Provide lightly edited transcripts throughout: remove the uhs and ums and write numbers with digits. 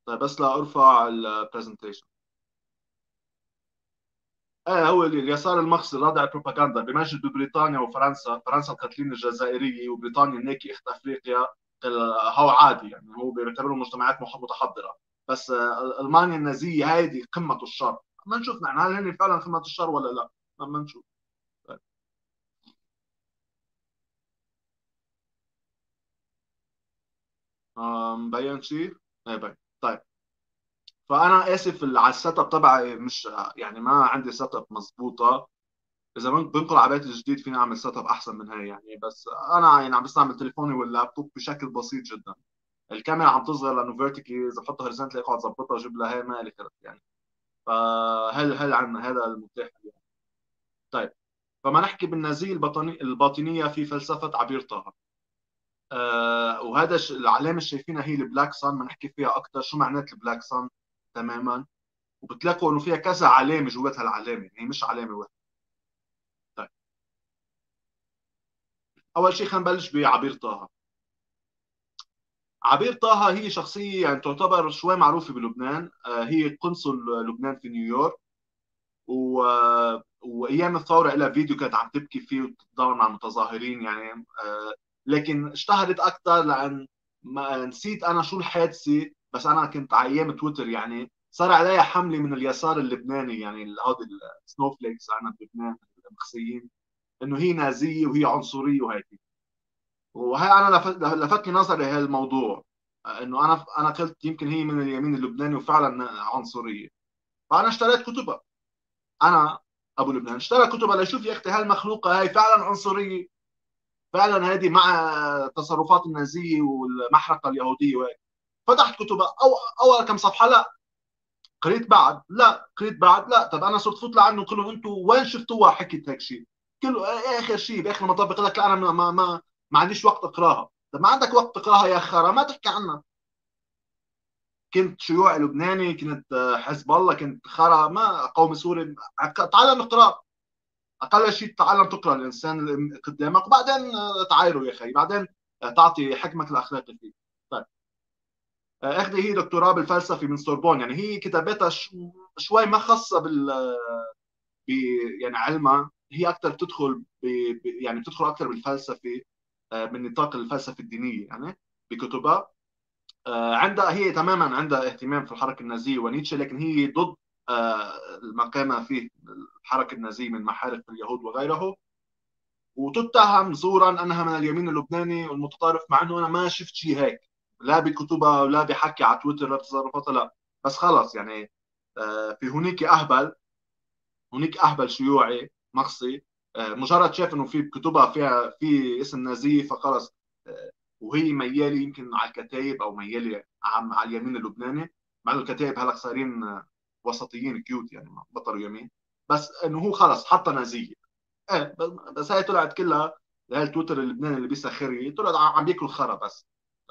طيب بس لا ارفع البرزنتيشن. ايه هو اليسار المخزي رادع البروباغندا بمجد ببريطانيا وفرنسا، فرنسا القتلين الجزائريه وبريطانيا نيكي اخت افريقيا. هو عادي يعني، هو بيعتبروا مجتمعات متحضره. بس المانيا النازيه هذه قمه الشر. ما نشوف نحن هل هن فعلا قمه الشر ولا لا. ما نشوف. طيب. مبين شيء؟ ايه باين. طيب. فانا اسف على السيت اب تبعي، مش يعني ما عندي سيت اب مضبوطه. اذا بنقل على بيت الجديد فيني اعمل سيت اب احسن من هي يعني. بس انا يعني عم بستعمل تليفوني واللابتوب بشكل بسيط جدا. الكاميرا عم تصغر لانه فيرتيكلي، اذا بحطها هوريزونتالي اقعد اظبطها واجيب لها هي ما لي خلق يعني. فهل عنا هذا المتاح يعني. طيب. فما نحكي بالنازيه الباطنيه في فلسفه عبير طه. وهذا العلامه اللي شايفينها هي البلاك سان، ما نحكي فيها اكثر شو معنات البلاك سان تماما. وبتلاقوا انه فيها كذا علامه جواتها العلامه، يعني مش علامه واحده. طيب. اول شيء خلينا نبلش بعبير طه. عبير طه هي شخصيه يعني تعتبر شوي معروفه بلبنان. هي قنصل لبنان في نيويورك. و... وايام الثوره لها فيديو كانت عم تبكي فيه وتتضامن مع المتظاهرين يعني. لكن اشتهرت اكثر لان ما نسيت انا شو الحادثه. بس انا كنت على ايام تويتر يعني صار عليها حمله من اليسار اللبناني يعني هذول السنوفليكس عنا بلبنان المخصيين، انه هي نازيه وهي عنصريه وهيك. وهي انا لفتني نظري هالموضوع. انه انا قلت يمكن هي من اليمين اللبناني وفعلا عنصريه. فانا اشتريت كتبها. انا ابو لبنان اشترى كتبها ليشوف يا اختي هالمخلوقه هاي فعلا عنصريه. فعلا هذه مع تصرفات النازيه والمحرقه اليهوديه وهيك. فتحت كتبها اول كم صفحه لا. قريت بعد لا، قريت بعد لا. طب انا صرت فوت لعنه قلت له انتم وين شفتوها حكيت هيك شيء. كله اخر شيء باخر المطاف بيقول لك لا انا ما عنديش وقت اقراها. طب ما عندك وقت تقراها يا خرا ما تحكي عنها. كنت شيوعي لبناني، كنت حزب الله، كنت خرا ما قومي سوري. تعال نقرا. اقل شيء تتعلم تقرا الانسان اللي قدامك وبعدين تعايره يا اخي بعدين تعطي حكمك الاخلاقي فيه. طيب. اخذي هي دكتوراه بالفلسفه من سوربون، يعني هي كتاباتها شوي ما خاصه ب يعني علمها، هي اكثر بتدخل يعني بتدخل اكثر بالفلسفه. من نطاق الفلسفه الدينيه يعني بكتبها. عندها هي تماما عندها اهتمام في الحركه النازيه ونيتشه، لكن هي ضد ما قام فيه الحركه النازيه من محارق اليهود وغيره. وتتهم زورا انها من اليمين اللبناني والمتطرف، مع انه انا ما شفت شيء هيك. لا بكتبها ولا بحكي على تويتر ولا تصرفاتها لا. بس خلص يعني. في هناك اهبل شيوعي مقصي. مجرد شاف انه في كتبها فيها في اسم نازيه فخلص. وهي ميالي يمكن على الكتايب او ميالي على اليمين اللبناني. مع انه الكتايب هلا صايرين وسطيين كيوت يعني بطلوا يمين. بس انه هو خلص حتى نازيه. ايه بس هاي طلعت كلها. هاي التويتر اللبناني اللي بيسخري طلع عم بياكل خرا بس.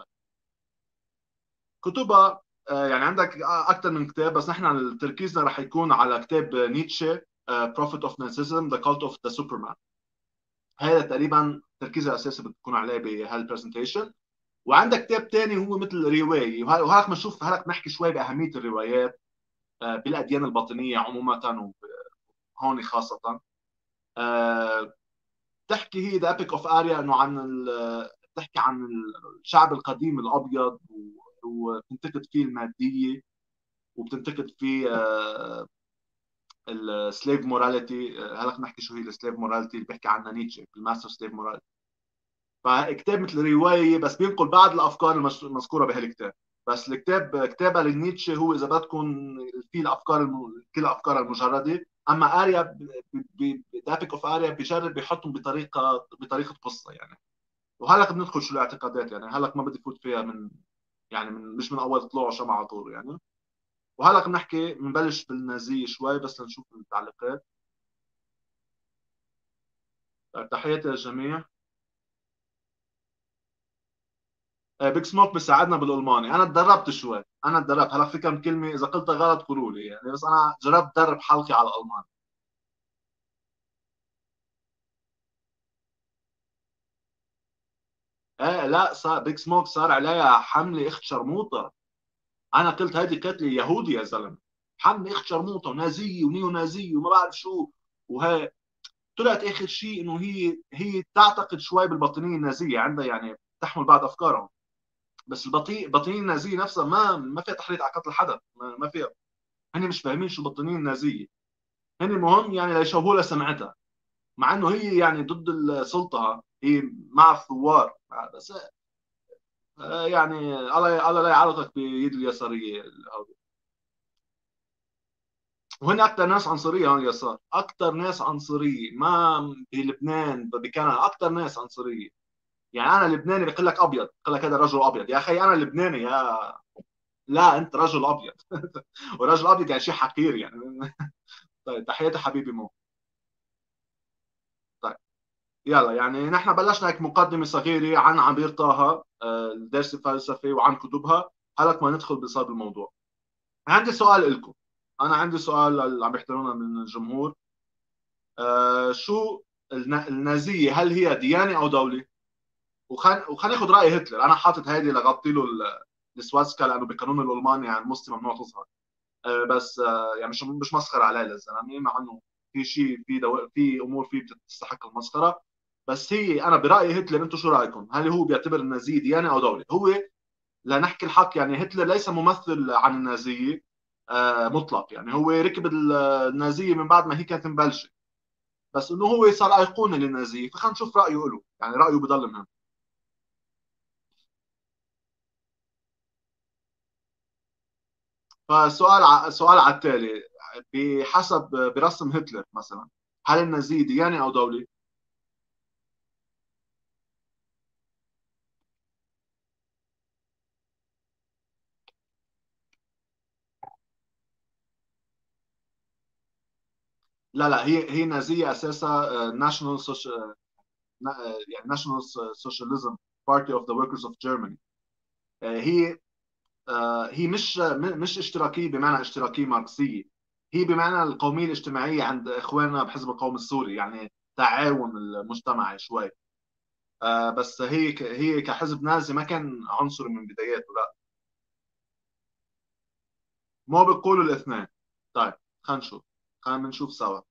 كتبها يعني عندك اكثر من كتاب، بس نحن تركيزنا رح يكون على كتاب نيتشه Prophet of Nazism The Cult of the Superman. هذا تقريبا تركيزها الاساسي بتكون عليه بهالبرزنتيشن. وعندك كتاب تاني هو مثل روايه، وهذاك بنشوف هلك نحكي شوي باهميه الروايات بالاديان الباطنيه عموما وهون خاصه. آه، تحكي هي ذا ايبك اوف اريا انه تحكي عن الشعب القديم الابيض وبتنتقد فيه الماديه. وبتنتقد فيه السليف موراليتي. هلا نحكي شو هي السليف موراليتي اللي بيحكي عنها نيتشه في الماستر سليف موراليتي. فكتاب مثل روايه بس بينقل بعض الافكار المذكوره بهالكتاب. بس الكتاب كتابه لنيتشه هو اذا بدكم في الافكار كل الافكار المجرده. اما اريا دابيك اوف اريا بيجرب يحطهم بطريقه قصه يعني. وهلق بندخل شو الاعتقادات يعني. هلق ما بدي فوت فيها من يعني مش من اول طلوع شمعة على طول يعني. وهلق بنحكي بنبلش بالنازيه شوي بس لنشوف التعليقات. تحياتي للجميع. بيج سموك بيساعدنا بالالماني. انا تدربت شوي، انا تدربت هلا في كم كلمه اذا قلتها غلط قولوا لي يعني. بس انا جربت ادرب حلقي على الالماني. ايه لا صار بيج سموك صار عليها حمله اخت شرموطه. انا قلت هيدي قتله يهودي يا زلمه، حمي اخت شرموطه ونازيه ونيو نازيه وما بعرف شو. وهي طلعت اخر شيء انه هي تعتقد شوي بالباطنيه النازيه، عندها يعني تحمل بعض افكارهم. بس الباطنيه النازيه نفسها ما فيها تحريض على قتل حدا، ما فيها. هن مش فاهمين شو الباطنيه النازيه. هن المهم يعني ليشوهوا لها سمعتها، مع انه هي يعني ضد السلطه، هي مع الثوار. بس يعني الله لا يعلقك بيد اليساريه. وهن اكثر ناس عنصريه هون اليسار، اكثر ناس عنصريه ما بلبنان بكندا، اكثر ناس عنصريه. يعني انا لبناني بقول لك ابيض، بقول لك هذا رجل ابيض، يا اخي انا لبناني يا، لا انت رجل ابيض. ورجل ابيض يعني شيء حقير يعني. طيب تحياتي حبيبي مو. طيب يلا، يعني نحن بلشنا هيك مقدمه صغيره عن عبير طه، الدرس الفلسفي وعن كتبها. هلك ما ندخل بصلب الموضوع. عندي سؤال لكم. انا عندي سؤال اللي عم يحضرونا من الجمهور. شو النازيه، هل هي ديانه او دوله؟ وخلينا ناخذ راي هتلر. انا حاطط هيدي لغطي له السواسكا، لانه بقانون الالماني يعني المسلم ممنوع تظهر. بس يعني مش مسخره عليه للزلمه، مع انه في شيء في امور فيه بتستحق المسخره. بس هي انا برايي هتلر، انتم شو رايكم؟ هل هو بيعتبر النازيه ديانه او دوله؟ هو لنحكي الحق يعني هتلر ليس ممثل عن النازيه مطلق، يعني هو ركب النازيه من بعد ما هي كانت مبلشه. بس انه هو صار ايقونه للنازيه، فخلينا نشوف رايه له، يعني رايه بضل مهم. سؤال على التالي. بحسب برسم هتلر مثلا، هل النازيه ديانه او دوله؟ لا لا، هي نازيه اساسا ناشونال يعني ناشونال سوشياليزم بارتي اوف ذا وركرز اوف جيرماني. هي هي مش اشتراكيه بمعنى اشتراكيه ماركسيه. هي بمعنى القوميه الاجتماعيه عند اخواننا بحزب القوم السوري، يعني تعاون المجتمعي شوي. بس هي كحزب نازي ما كان عنصري من بداياته، لا. ما بيقولوا الاثنين. طيب خلينا نشوف سوا.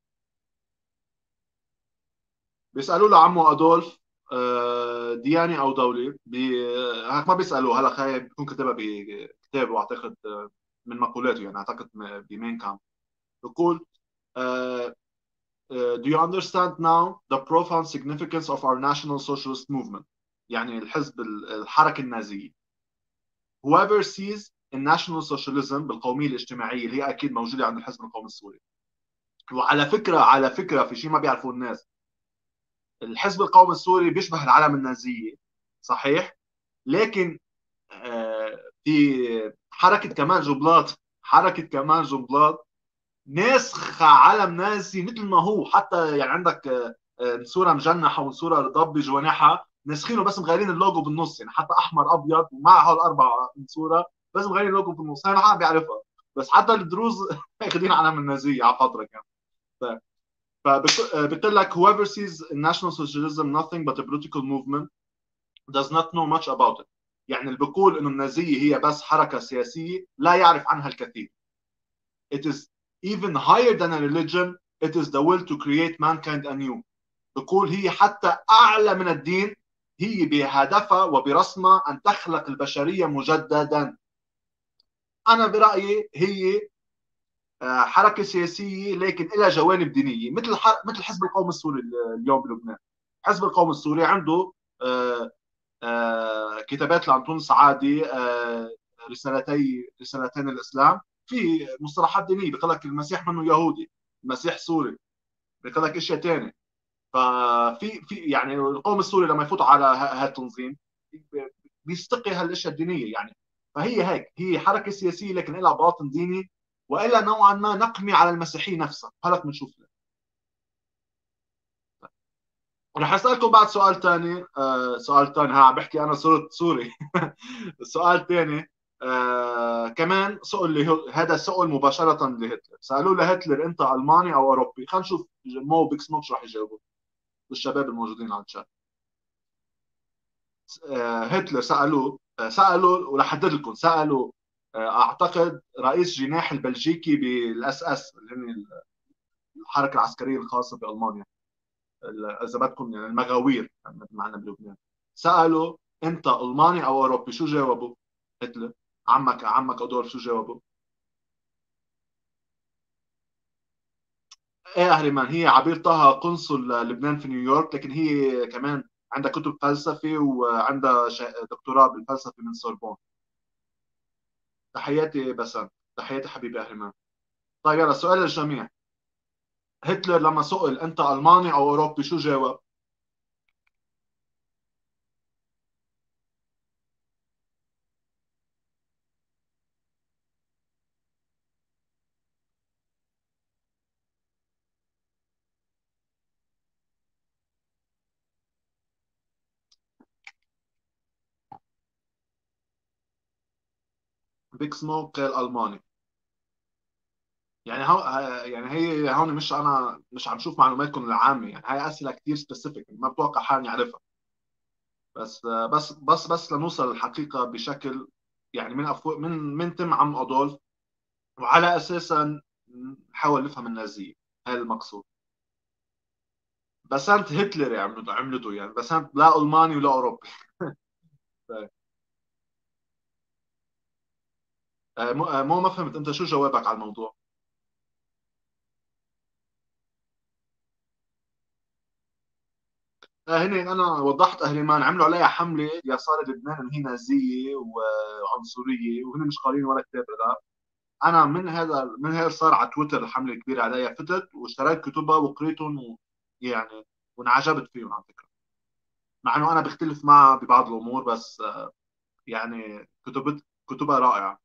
بيسالوا له عمو ادولف ديانه او دوله، هيك ما بيسالوه. هلا خايف بيكون كتبها بكتابه اعتقد، من مقولاته يعني، اعتقد بمين كان بيقول آه، do you understand now the profound significance of our national socialist movement؟ يعني الحركه النازيه. whoever sees in national socialism بالقوميه الاجتماعيه اللي هي اكيد موجوده عند الحزب القومي السوري. وعلى فكره في شيء ما بيعرفوه الناس، الحزب القومي السوري بيشبه العلم النازيه، صحيح؟ لكن في حركه كمال جنبلاط ناسخه علم نازي مثل ما هو. حتى يعني عندك صوره مجنحه وصوره ضبي جوانحها ناسخينه، بس مغيرين اللوجو بالنص، يعني حتى احمر ابيض ومع هول اربع صوره، بس مغيرين اللوجو بالنص. هاي ما حدا بيعرفها، بس حتى الدروز اخذين علم النازيه على فتره كمان. فبقول لك whoever sees in national socialism nothing but a political movement does not know much about it. يعني اللي بيقول انه النازيه هي بس حركه سياسيه لا يعرف عنها الكثير. It is even higher than a religion. It is the will to create mankind anew. بقول هي حتى اعلى من الدين. هي بهدفها وبرسمها ان تخلق البشريه مجددا. انا برايي هي حركه سياسيه لكن لها جوانب دينيه، مثل حزب القوم السوري اليوم بلبنان. حزب القوم السوري عنده كتابات لأنطون سعادي، رسالتين الإسلام. في مصطلحات دينية بيقول لك المسيح منه يهودي، المسيح سوري، بيقول لك اشياء ثانيه. ففي يعني القوم السوري لما يفوتوا على هالتنظيم بيستقي هالاشياء الدينيه يعني. فهي هيك، هي حركه سياسيه لكن لها باطن ديني، والا نوعا ما نقمي على المسيحيه نفسها. هلا بنشوف. رح اسالكم بعد سؤال ثاني. سؤال ثاني، ها عم بحكي انا صرت سوري. السؤال الثاني كمان سؤال هذا سؤال مباشره لهتلر. سالوه لهتلر انت الماني او اوروبي؟ خلينا نشوف مو بيك سموك رح يجاوبوا والشباب الموجودين على الشات. هتلر سالوه ورح احدد لكم، سالوه اعتقد رئيس جناح البلجيكي بالاس اس، اللي هن الحركه العسكريه الخاصه بالمانيا، اذا بدكم يعني المغاوير مثل ما عندنا بلبنان. سالوا انت الماني او اوروبي، شو جاوبوا؟ هتلر. عمك ادولف شو جاوبوا؟ ايه اهرمان، هي عبير طه قنصل لبنان في نيويورك، لكن هي كمان عندها كتب فلسفه وعندها دكتوراه بالفلسفه من سوربون. تحياتي بسام. تحياتي حبيبي اهرمان. طيب يلا سؤال للجميع. هتلر لما سئل انت الماني او اوروبي شو جاوب؟ بيك سموك قال الماني. يعني هو يعني هي هون مش انا مش عم شوف معلوماتكم العامه، يعني هاي اسئله كثير سبيسيفيك ما بتوقع حالي اعرفها. بس لنوصل للحقيقه بشكل يعني من تم عم ادولف، وعلى اساسا نحاول نفهم النازيه. هذا المقصود. بسنت هتلر عملته يعني بسنت لا الماني ولا اوروبي. طيب. مو ما فهمت انت شو جوابك على الموضوع. هنا انا وضحت اهلمان عملوا عليها حمله يسار لبنان ان هي نازيه وعنصريه، وهن مش قارين ولا كتاب هذا. انا من هذا صار على تويتر حمله كبيره عليها، فتت واشتريت كتبها وقريتهم يعني وانعجبت فيهم على فكره. مع انه انا بختلف معها ببعض الامور، بس يعني كتبها رائعه.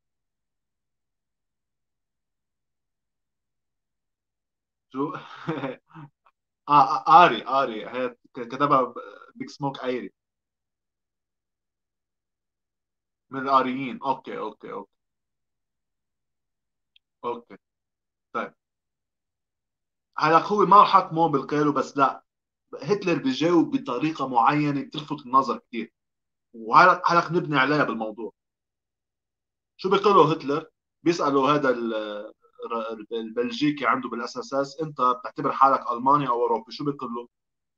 شو اري هي كتبها بيج سموك ايري. من الاريين. اوكي. اوكي. طيب. هلا هو ما حكمه بالقيل بس لا، هتلر بيجاوب بطريقه معينه بتلفت النظر كثير، وهلا نبني عليها بالموضوع. شو بيقول هتلر؟ بيسأله هذا البلجيكي عنده بالاساس انت بتعتبر حالك الماني او اوروبي، شو بيقول له؟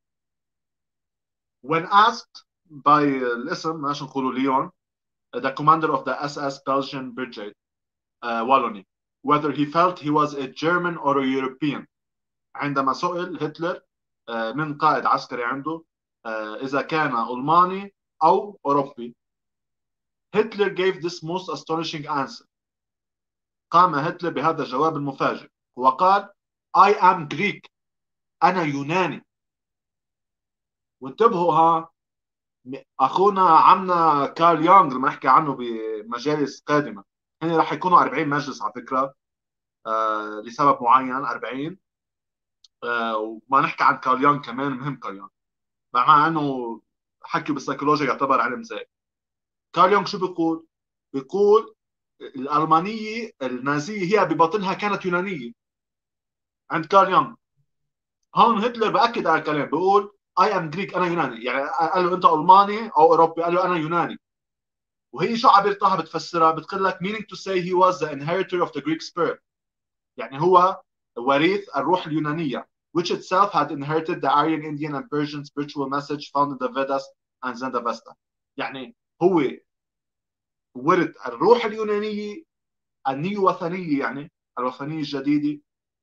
When asked by الاسم ماشي نقوله ليون, the commander of the SS Belgian Brigade, Wallonie, whether he felt he was a German or a European. عندما سئل هتلر من قائد عسكري عنده إذا كان ألماني أو أوروبي. هتلر gave this most astonishing answer. قام هتلر بهذا الجواب المفاجئ وقال I am Greek. أنا يوناني. وانتبهوا ها، أخونا عمنا كارل يونغ لما نحكي عنه بمجالس قادمة، هنا راح يكونوا 40 مجلس على فكرة، لسبب معين 40. وما نحكي عن كارل يونغ كمان، مهم كارل يونغ مع انه حكي بالسيكولوجيا يعتبر علم زي. كارل يونغ شو بيقول؟ بيقول الألمانية النازية هي بباطنها كانت يونانية عند كارل يونغ. هون هتلر بأكد على الكلام، بيقول I am Greek. أنا يوناني، يعني قال له أنت ألماني أو أوروبي؟ قال له أنا يوناني. وهي شو عبير طه بتفسرها؟ بتقول لك meaning to say he was the inheritor of the Greek spirit. يعني هو وريث الروح اليونانية which itself had inherited the Aryan, Indian and Persian spiritual message found in the Vedas and Zendavesta. يعني هو ورث الروح اليونانية النيو وثنية، يعني الوثنية الجديدة،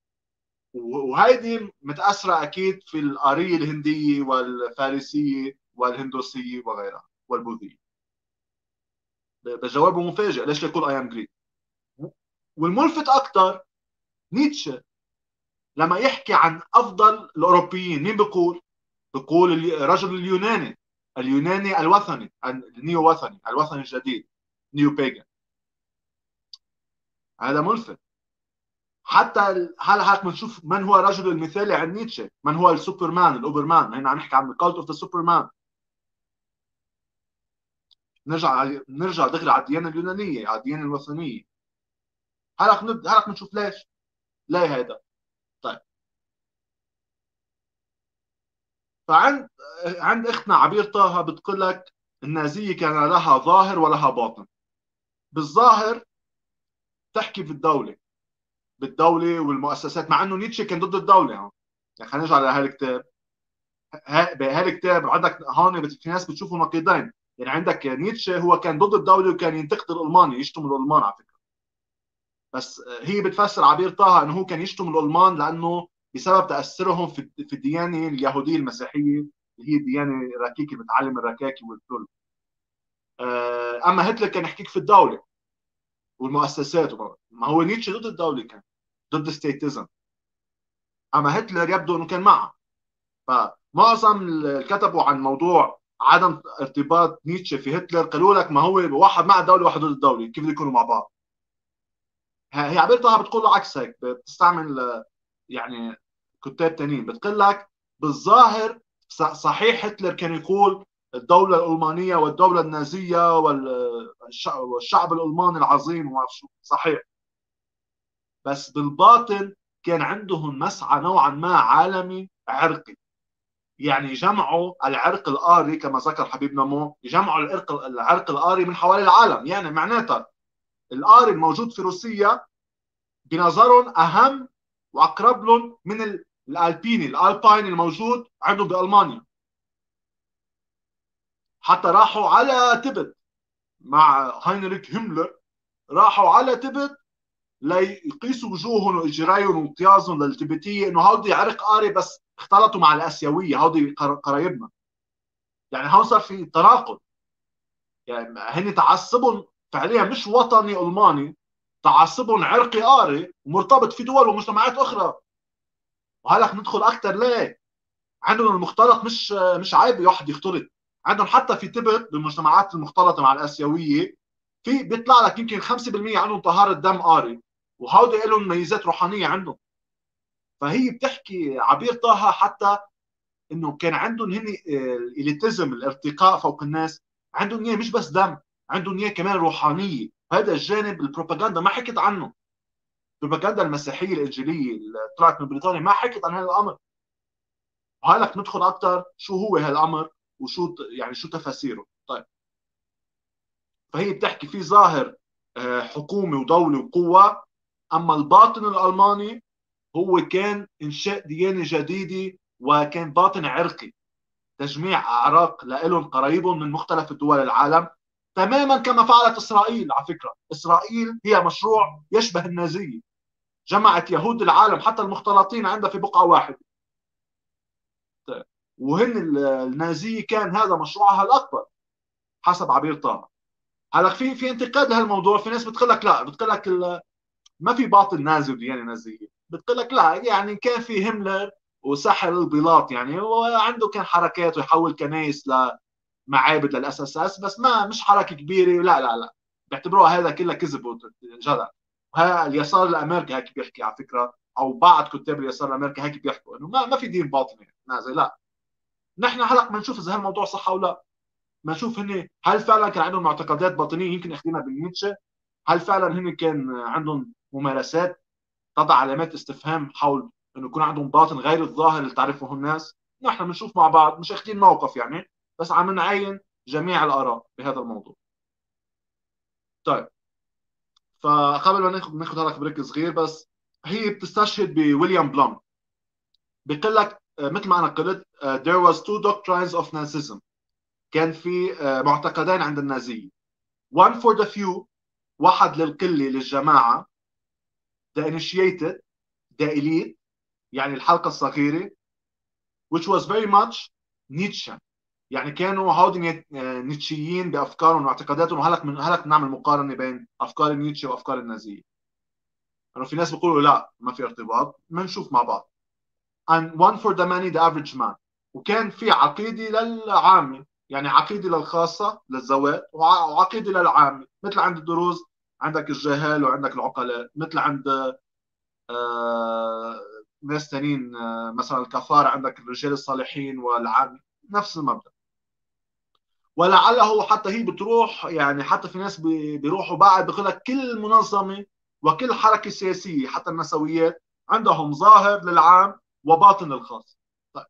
وهيدي متأثرة أكيد في الآرية الهندية والفارسية والهندوسية وغيرها والبوذية. بجوابه مفاجئ ليش يقول أي أم جريك. والملفت أكثر نيتشه لما يحكي عن أفضل الأوروبيين مين بيقول؟ بيقول الرجل اليوناني، اليوناني الوثني، النيو وثني، الوثني الجديد، نيو بيجن. هذا ملفت. حتى هلا هيك بنشوف من هو الرجل المثالي عند نيتشه، من هو السوبرمان الاوبرمان. هنا عم نحكي عن الكالت اوف ذا سوبرمان. نرجع دغري على الديانه اليونانيه، على الديانه الوثنيه. هلا بنشوف ليش. ليه هيدا؟ طيب. عند اختنا عبير طه بتقول لك النازيه كان لها ظاهر ولها باطن. بالظاهر تحكي في الدوله، بالدوله والمؤسسات، مع انه نيتشه كان ضد الدوله. يعني خلينا نرجع لهالكتاب. بهالكتاب عندك هون في ناس بتشوفه نقيضين. يعني عندك نيتشه هو كان ضد الدوله وكان ينتقد الالمان، يشتم الالمان على فكره. بس هي بتفسر عبير طه انه هو كان يشتم الالمان لانه بسبب تاثرهم في الديانه اليهوديه المسيحيه، اللي هي الديانه الركيكه، بتعلم الركاكي والكل. اما هتلر كان يحكيك في الدوله والمؤسسات. ما هو نيتشه ضد الدوله، كان ضد ستيتزم. اما هتلر يبدو انه كان معه. فمعظم اللي كتبوا عن موضوع عدم ارتباط نيتشه في هتلر قالوا لك ما هو واحد مع الدوله وواحد ضد الدوله، كيف بده يكونوا مع بعض؟ هي عبير طه بتقول له عكس هيك، بتستعمل يعني كتاب تانيين بتقول لك بالظاهر صحيح هتلر كان يقول الدولة الألمانية والدولة النازية والشعب الألماني العظيم وما شو، صحيح. بس بالباطن كان عندهم مسعى نوعا ما عالمي عرقي. يعني جمعوا العرق الآري كما ذكر حبيبنا مو، جمعوا العرق الآري من حوالي العالم. يعني معناتها الآري الموجود في روسيا بنظرهم اهم واقرب لهم من الالباين الموجود عندهم بالمانيا. حتى راحوا على تبت مع هاينريك هيملر، راحوا على تبت ليقيسوا وجوههم واجريهم وامتيازهم للتبتيه، انه هودي عرق آري بس اختلطوا مع الاسيويه، هودي قرايبنا. يعني هون صار في تناقض. يعني هن تعصبهم فعليا مش وطني الماني، تعصبهم عرقي آري ومرتبط في دول ومجتمعات اخرى. وهلك ندخل اكثر ليه؟ عندهم المختلط مش عيب واحد يختلط. عندهم حتى في تبت بالمجتمعات المختلطه مع الاسيويه، في بيطلع لك يمكن 5% عندهم طهاره دم آري، وهودي لهم ميزات روحانيه عندهم. فهي بتحكي عبير طه حتى انه كان عندهم هن الاليتيزم، الارتقاء فوق الناس، عندهم اياه مش بس دم، عندهم اياه كمان روحانيه. هذا الجانب البروباغندا ما حكت عنه. البروباغندا المسيحيه الانجيليه اللي طلعت من بريطانيا ما حكت عن هذا الامر. وهلك ندخل اكثر شو هو هالامر وشو يعني شو تفاسيره. طيب، فهي بتحكي في ظاهر حكومه ودوله وقوه، اما الباطن الالماني هو كان انشاء ديانه جديده، وكان باطن عرقي، تجميع اعراق لهم قرايبهم من مختلف دول العالم. تماما كما فعلت اسرائيل. على فكره اسرائيل هي مشروع يشبه النازيه، جمعت يهود العالم حتى المختلطين عندها في بقعه واحده. وهن النازيه كان هذا مشروعها الاكبر حسب عبير طه. هلا في انتقاد لهالموضوع. في ناس بتقول لك لا، بتقول لك ما في باطل نازي وديانه نازيه. بتقول لك لا، يعني كان في هيملر وسحر البلاط، يعني وعنده كان حركات ويحول كنايس لمعابد للاس اس اس، بس ما مش حركه كبيره. لا لا لا، بيعتبروها هذا كله كذب وجدع. وها اليسار الامريكي هيك بيحكي على فكره، او بعض كتاب اليسار الامريكي هيك بيحكوا انه ما في دين باطني نازي. لا، نحن هلا بنشوف اذا هالموضوع صح او لا. ما نشوف هن هل فعلا كان عندهم معتقدات باطنيه يمكن اخذنا بالنيتشه، هل فعلا هن كان عندهم ممارسات تضع علامات استفهام حول انه يكون عندهم باطن غير الظاهر اللي تعرفه الناس. نحن بنشوف مع بعض، مش اخذين موقف يعني، بس عم نعين جميع الاراء بهذا الموضوع. طيب، فقبل ما ناخذ هذا بريك صغير بس، هي بتستشهد بويليام بلوم. بيقول لك مثل ما انا قلت there was two doctrines of Nazism. كان في معتقدين عند النازيه. one for the few، واحد للقله للجماعه. the initiated، the elite، يعني الحلقه الصغيره. which was very much Nietzsche. يعني كانوا هودي نيتشيين بافكارهم واعتقاداتهم. وهلك نعمل مقارنه بين افكار نيتشه وافكار النازيه. انه يعني في ناس بيقولوا لا ما في ارتباط، ما نشوف مع بعض. and one for the many، the average man. وكان في عقيده للعامه، يعني عقيده للخاصه للذوات وعقيده للعامه. مثل عند الدروز عندك الجهال وعندك العقلاء، مثل عند آه ناس ثانيين مثلا الكفار عندك الرجال الصالحين والعامه. نفس المبدا. ولعله حتى هي بتروح، يعني حتى في ناس بيروحوا بعد بيقول لك كل منظمه وكل حركه سياسيه حتى النسويات عندهم ظاهر للعام وباطن للخاص. طيب،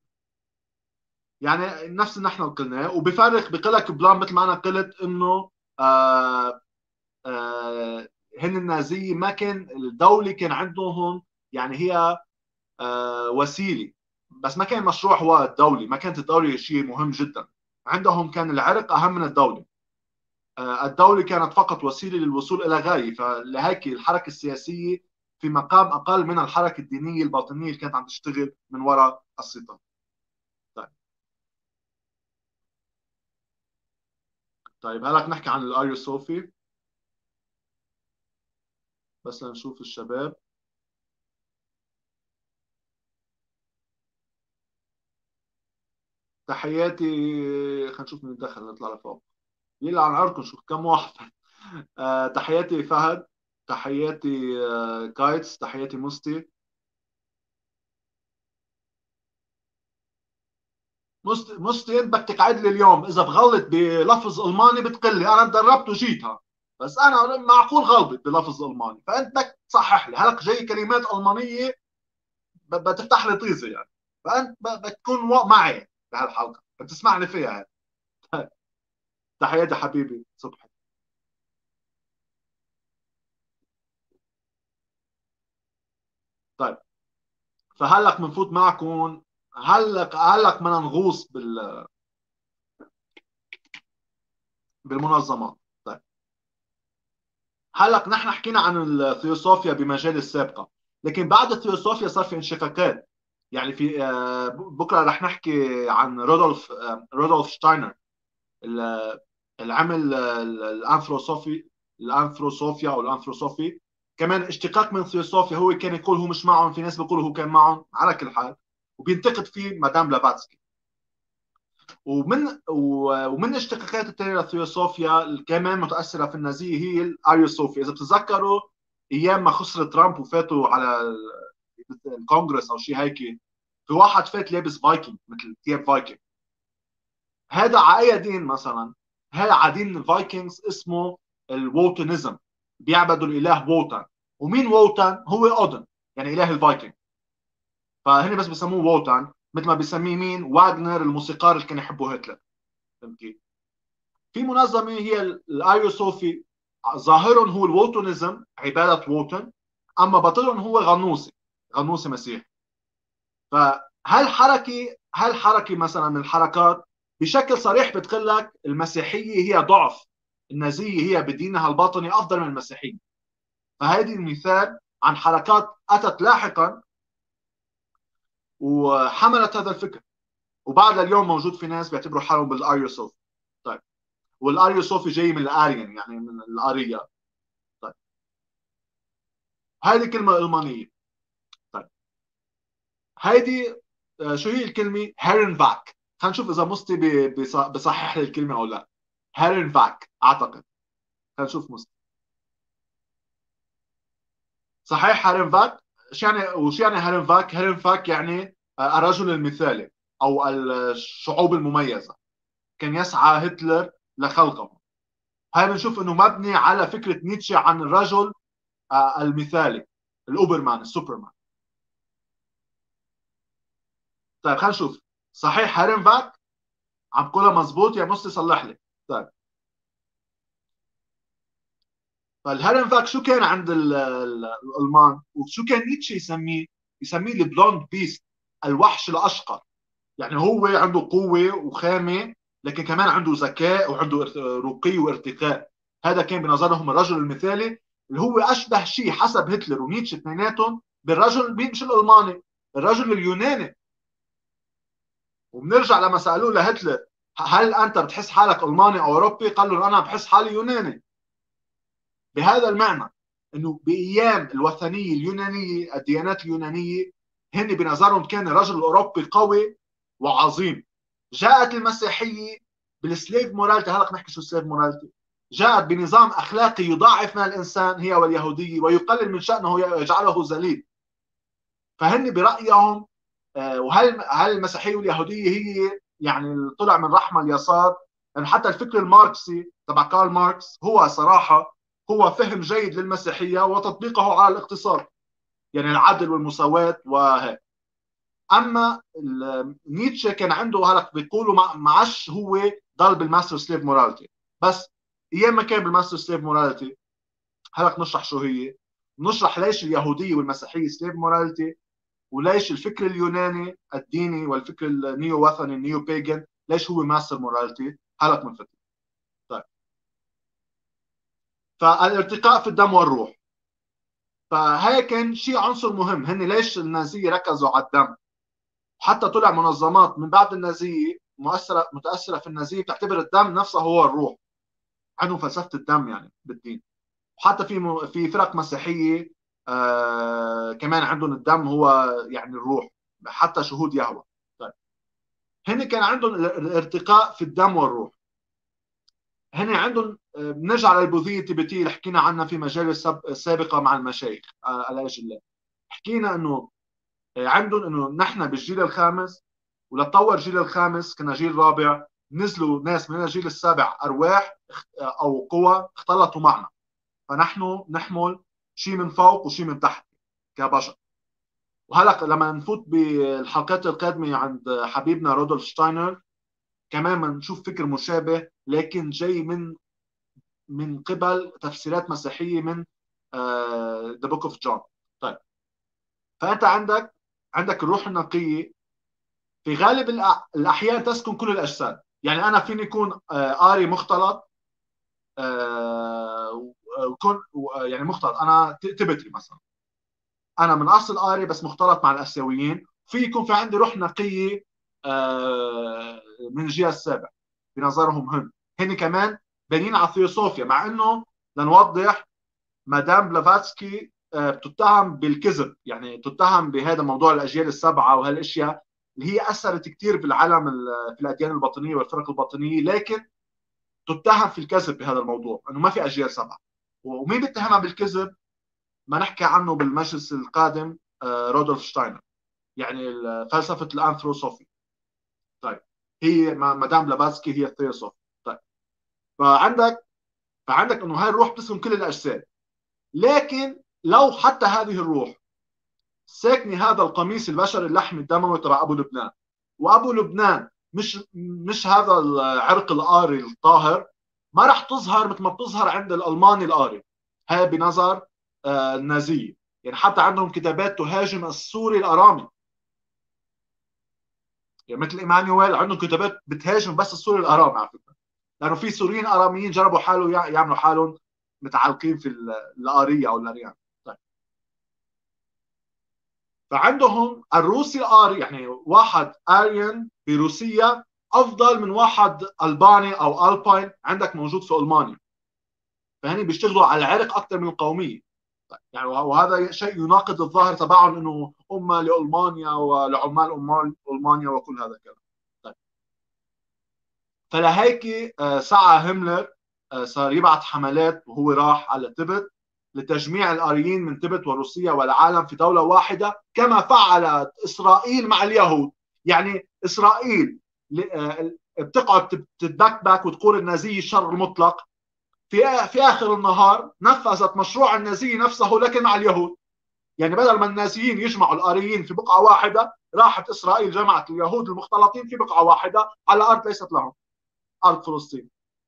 يعني نفس اللي نحن قلناه. وبفرق بقول لك بلان مثل ما انا قلت انه آه هن النازية ما كان الدولة كان عندهم يعني هي وسيلة، بس ما كان مشروع هو الدولة، ما كانت الدولة شيء مهم جدا عندهم، كان العرق أهم من الدولة. الدولة كانت فقط وسيلة للوصول إلى غاية، فلهيك الحركة السياسية في مقام أقل من الحركة الدينية الباطنية اللي كانت عم تشتغل من وراء الستار. طيب. طيب هلا نحكي عن الآيو صوفي، بس لنشوف الشباب. تحياتي. خلينا نشوف مين دخل نطلع لفوق، يلعن عركم شوف كم واحد. تحياتي فهد، تحياتي كايتس، تحياتي مستي. مستي انت بدك تقعد لي اليوم، اذا بغلط بلفظ الماني بتقلي، انا تدربت وجيتها، بس انا معقول غلطت بلفظ الماني، فانت بدك تصحح لي. هلك جاي كلمات المانيه بتفتح لي طيزه يعني، فانت بدك تكون معي بهالحلقه بتسمعني فيها يعني. تحياتي حبيبي صبحي. طيب فهلك بنفوت معكم، هلك بدنا نغوص بالمنظمات. طيب هلق نحن حكينا عن الثيوسوفيا بمجال السابقة، لكن بعد الثيوسوفيا صار في انشقاقات. يعني في بكره رح نحكي عن رودولف شتاينر، اللي عمل الانثروسوفي، الانثروسوفيا او الانثروسوفي. كمان اشتقاق من ثيوسوفيا، هو كان يقول هو مش معهم، في ناس بيقولوا هو كان معهم، على كل حال وبينتقد فيه مدام بلافاتسكي. ومن اشتقاقات التانية للثيوسوفيا كمان متأثرة في النازية هي الأريوسوفيا. إذا بتتذكروا أيام ما خسر ترامب وفاتوا على الكونغرس أو شيء هيك، في واحد فات لابس فايكنج مثل ثياب فايكنج. هذا على أي دين مثلا؟ هذا على دين الفايكنجز اسمه الووتنزم، بيعبدوا الإله ووتن. ومين ووتن؟ هو أودن، يعني إله الفايكنج. فهن بس بسموه ووتن، مثل ما بيسميه مين؟ واغنر الموسيقار اللي كان يحبه هتلر. فهمت كيف؟ في منظمه هي الايوسوفي، ظاهرهم هو الووتونيزم، عباده ووتن، اما باطلهم هو غنوصي، غنوصي مسيح. فهالحركه مثلا من الحركات بشكل صريح بتقول لك المسيحيه هي ضعف، النازيه هي بدينها الباطني افضل من المسيحيه. فهذه المثال عن حركات اتت لاحقا وحملت هذا الفكر، وبعد اليوم موجود في ناس بيعتبروا حالهم بالاريوسوف. طيب والاريوسوفي جاي من الاريان يعني من الاريه. طيب هذه كلمة ألمانية. طيب هذه شو هي الكلمة؟ هيرن فاك. خلينا نشوف إذا مستي بصحح لي الكلمة أو لا. هيرن فاك أعتقد. خلينا نشوف مستي صحيح. هيرن فاك. شو يعني، وشو يعني هيرن فاك؟ هيرن فاك يعني الرجل المثالي أو الشعوب المميزة، كان يسعى هتلر لخلقه. هاي بنشوف انه مبني على فكره نيتشه عن الرجل المثالي، الاوبرمان، السوبرمان. طيب خلينا نشوف. صحيح هيرن فاك؟ عم قولها مزبوط يا مستي صلح لي. طيب فالهرنفاك شو كان عند الالمان، وشو كان نيتشه يسميه؟ يسميه البلوند بيست، الوحش الاشقر. يعني هو عنده قوه وخامه، لكن كمان عنده ذكاء وعنده رقي وارتقاء. هذا كان بنظرهم الرجل المثالي، اللي هو اشبه شيء حسب هتلر ونيتشه اثنيناتهم بالرجل مش الالماني، الرجل اليوناني. وبنرجع لما سالوه لهتلر هل انت بتحس حالك الماني او اوروبي؟ قال لهم انا بحس حالي يوناني. بهذا المعنى انه بايام الوثنيه اليونانيه، الديانات اليونانيه، هن بنظرهم كان الرجل الاوروبي قوي وعظيم. جاءت المسيحيه بالسليف مورالتي، هلا نحكي شو السليف مورالتي. جاءت بنظام اخلاقي يضاعف من الانسان هي واليهوديه ويقلل من شانه ويجعله ذليل. فهن برايهم وهل المسيحيه واليهوديه هي يعني طلع من رحمه اليسار؟ يعني حتى الفكر الماركسي تبع كارل ماركس هو صراحه هو فهم جيد للمسيحيه وتطبيقه على الاقتصاد، يعني العدل والمساواه وهيك. اما نيتشه كان عنده هلق بيقولوا معش هو ضل بالماستر سليف مورالتي، بس ايام ما كان بالماستر سليف موراليتي. هلأ نشرح شو هي، نشرح ليش اليهوديه والمسيحيه سليف موراليتي، وليش الفكر اليوناني الديني والفكر النيو وثني النيو بيجن ليش هو ماستر موراليتي. هلأ بنفتح. طيب، فالارتقاء في الدم والروح، فهي كان شيء عنصر مهم. هن ليش النازيه ركزوا على الدم؟ حتى طلع منظمات من بعد النازيه متاثره في النازيه بتعتبر الدم نفسه هو الروح، عندهم فلسفه الدم يعني بالدين. وحتى في فرق مسيحيه كمان عندهم الدم هو يعني الروح، حتى شهود يهوه. طيب، هن كان عندهم الارتقاء في الدم والروح. هن عندهم بنرجع للبوذيه التبتيه اللي حكينا عنها في مجالس سابقه مع المشايخ على وجه الله. حكينا انه عندهم انه نحن بالجيل الخامس، ولتطور الجيل الخامس كنا جيل رابع، نزلوا ناس من الجيل السابع ارواح او قوى اختلطوا معنا، فنحن نحمل شيء من فوق وشيء من تحت كبشر. وهلا لما نفوت بالحلقات القادمه عند حبيبنا رودولف شتاينر كمان بنشوف فكر مشابه، لكن جاي من قبل تفسيرات مسيحيه من ذا بوك اوف جون. طيب، فانت عندك الروح النقيه في غالب الاحيان تسكن كل الاجساد. يعني انا فيني يكون قاري مختلط، وكون يعني مختلط، انا تبتي مثلا، انا من اصل قاري بس مختلط مع الاسيويين. في يكون في عندي روح نقيه من الجهه السابع بنظرهم. هن كمان بنين على الثيوسوفيا، مع انه لنوضح مدام بلافاتسكي بتتهم بالكذب، يعني تتهم بهذا موضوع الاجيال السبعه وهالاشياء اللي هي اثرت كثير بالعالم في الاديان الباطنيه والفرق الباطنيه، لكن تتهم في الكذب بهذا الموضوع انه ما في اجيال سبعه. ومين بيتهمها بالكذب؟ ما نحكي عنه بالمجلس القادم، رودولف شتاينر، يعني فلسفه الانثروسوفي. طيب، هي مدام بلافاتسكي هي الثيوسوفي. طيب، فعندك فعندك انه هاي الروح بتسكن كل الاجساد، لكن لو حتى هذه الروح ساكنه هذا القميص البشري اللحمي الدموي تبع ابو لبنان، وابو لبنان مش هذا العرق الآري الطاهر، ما راح تظهر مثل ما بتظهر عند الالماني الآري. هاي بنظر النازيه. يعني حتى عندهم كتابات تهاجم السوري الارامي، يعني مثل ايمانويل عندهم كتابات بتهاجم بس السوري الارامي على فكره، لانه في سوريين اراميين جربوا حالهم يعملوا حالهم متعلقين في الآرية او الاريان. طيب، فعندهم الروسي الآري، يعني واحد آريان بروسيا افضل من واحد الباني او الباين عندك موجود في المانيا. فهني بيشتغلوا على العرق اكثر من القوميه. يعني وهذا شيء يناقض الظاهر تبعهم انه امه لالمانيا ولعمال المانيا وكل هذا الكلام. طيب، فلهيك سعى هيملر، صار يبعث حملات وهو راح على تبت لتجميع الآريين من تبت وروسيا والعالم في دولة واحدة، كما فعلت إسرائيل مع اليهود. يعني إسرائيل بتقعد تتبكبك وتقول النازية الشر المطلق، في آخر النهار نفذت مشروع النازية نفسه لكن مع اليهود. يعني بدل ما النازيين يجمعوا الآريين في بقعة واحدة، راحت إسرائيل جمعت اليهود المختلطين في بقعة واحدة على أرض ليست لهم، أرض فلسطين.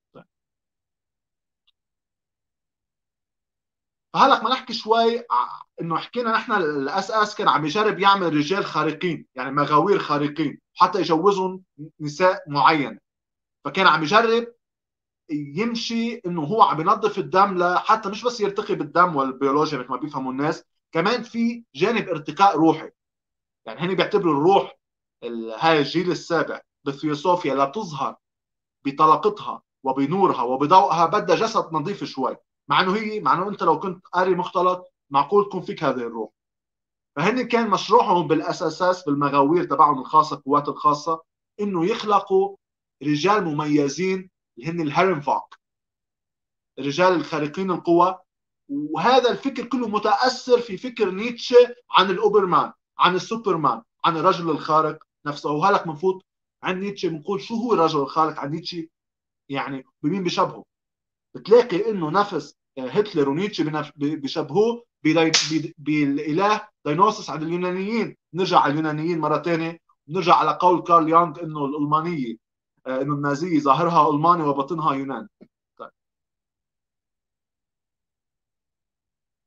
فهلق ما نحكي شوي انه حكينا نحن الاس اس كان عم يجرب يعمل رجال خارقين، يعني مغاوير خارقين، حتى يجوزهم نساء معينه. فكان عم يجرب يمشي انه هو عم ينظف الدم حتى مش بس يرتقي بالدم والبيولوجيا مثل ما بيفهموا الناس، كمان في جانب ارتقاء روحي. يعني هن بيعتبروا الروح هاي الجيل السابع بالثيوسوفيا لا تظهر بطلاقتها وبنورها وبضوءها، بدها جسد نظيف شوي. مع انه انت لو كنت قاري مختلط معقول تكون فيك هذه الروح. فهن كان مشروعهم بالاساس بالمغاوير تبعهم الخاصه القوات الخاصه انه يخلقوا رجال مميزين اللي هن الهيرن فوك، الرجال الخارقين القوى. وهذا الفكر كله متاثر في فكر نيتشه عن الاوبرمان، عن السوبرمان، عن الرجل الخارق نفسه. وهلك بنفوت عن نيتشه بنقول شو هو الرجل الخارق عن نيتشه، يعني بمين بشبهه. بتلاقي انه نفس هتلر ونيتشه بيشبهوه بالاله داينوسوس عند اليونانيين. نرجع على اليونانيين مره ثانيه، نرجع على قول كارل يونغ انه الالمانيه انه النازيه ظاهرها الماني وباطنها يوناني. طيب.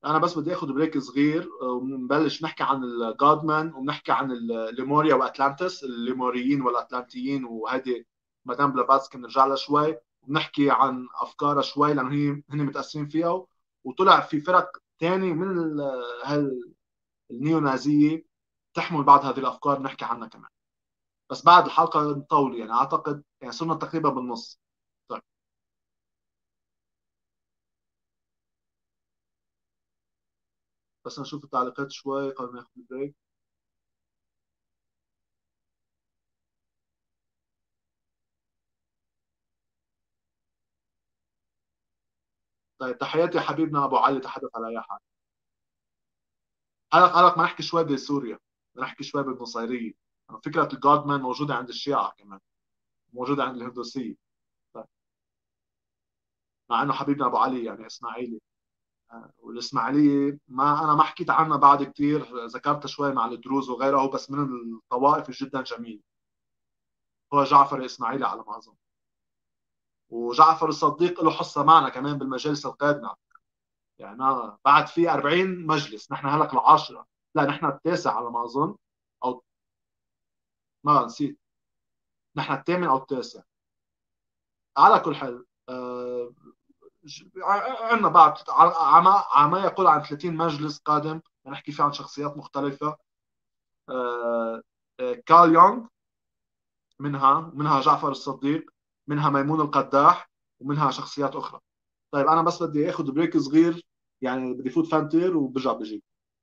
انا بس بدي اخذ بريك صغير ونبلش نحكي عن الجادمان وبنحكي عن الليموريا واتلانتس، الليموريين والاتلانتيين، وهذه مدام بلافاتسكي بنرجع لها شوي، وبنحكي عن افكارها شوي لانه هن متاثرين فيها. وطلع في فرق ثاني من النيونازيه تحمل بعض هذه الافكار، بنحكي عنها كمان. بس بعد الحلقه نطول، يعني اعتقد يعني صرنا تقريبا بالنص. طيب، بس نشوف التعليقات شوي قبل ما ناخذ بريك. طيب، تحياتي حبيبنا ابو علي، تحدث على اي حال. قالك ما نحكي شوي بسوريا، نحكي شوي بالنصيريه. يعني فكره الجاد مان موجوده عند الشيعه كمان، موجوده عند الهندوسيه. طيب. مع انه حبيبنا ابو علي يعني اسماعيلي. والاسماعيليه ما انا ما حكيت عنها بعد كثير، ذكرتها شوي مع الدروز وغيره، بس من الطوائف جدا جميل هو جعفر الاسماعيلي على ما اظن. وجعفر الصديق له حصه معنا كمان بالمجالس القادمه. يعني ما بعد في 40 مجلس، نحن هلك العاشره، لا نحن التاسع على ما اظن، او ما نسيت، نحن الثامن او التاسع. على كل حال عندنا بعد عما يقول عن 30 مجلس قادم نحكي فيه عن شخصيات مختلفة. آه، كارل يونغ منها جعفر الصديق، منها ميمون القداح، ومنها شخصيات أخرى. طيب أنا بس بدي أخذ بريك صغير، يعني بدي فوت فانتير وبرجع بجي.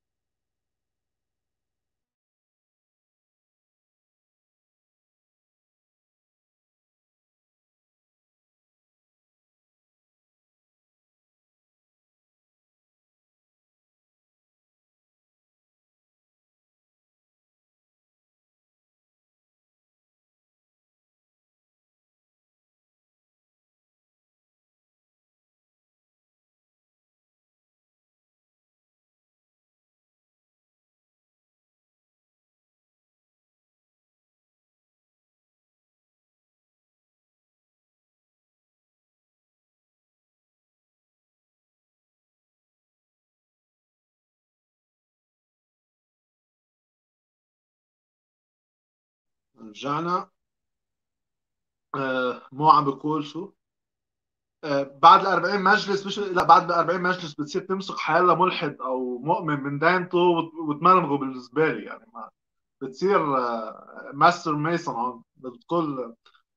رجعنا. مو عم بقول شو. بعد ال 40 مجلس، مش لا، بعد ال 40 مجلس بتصير تمسك حالها ملحد او مؤمن من دينته وتمرمغه بالنسبه لي، يعني ما بتصير ماستر ميسون هون بتقول.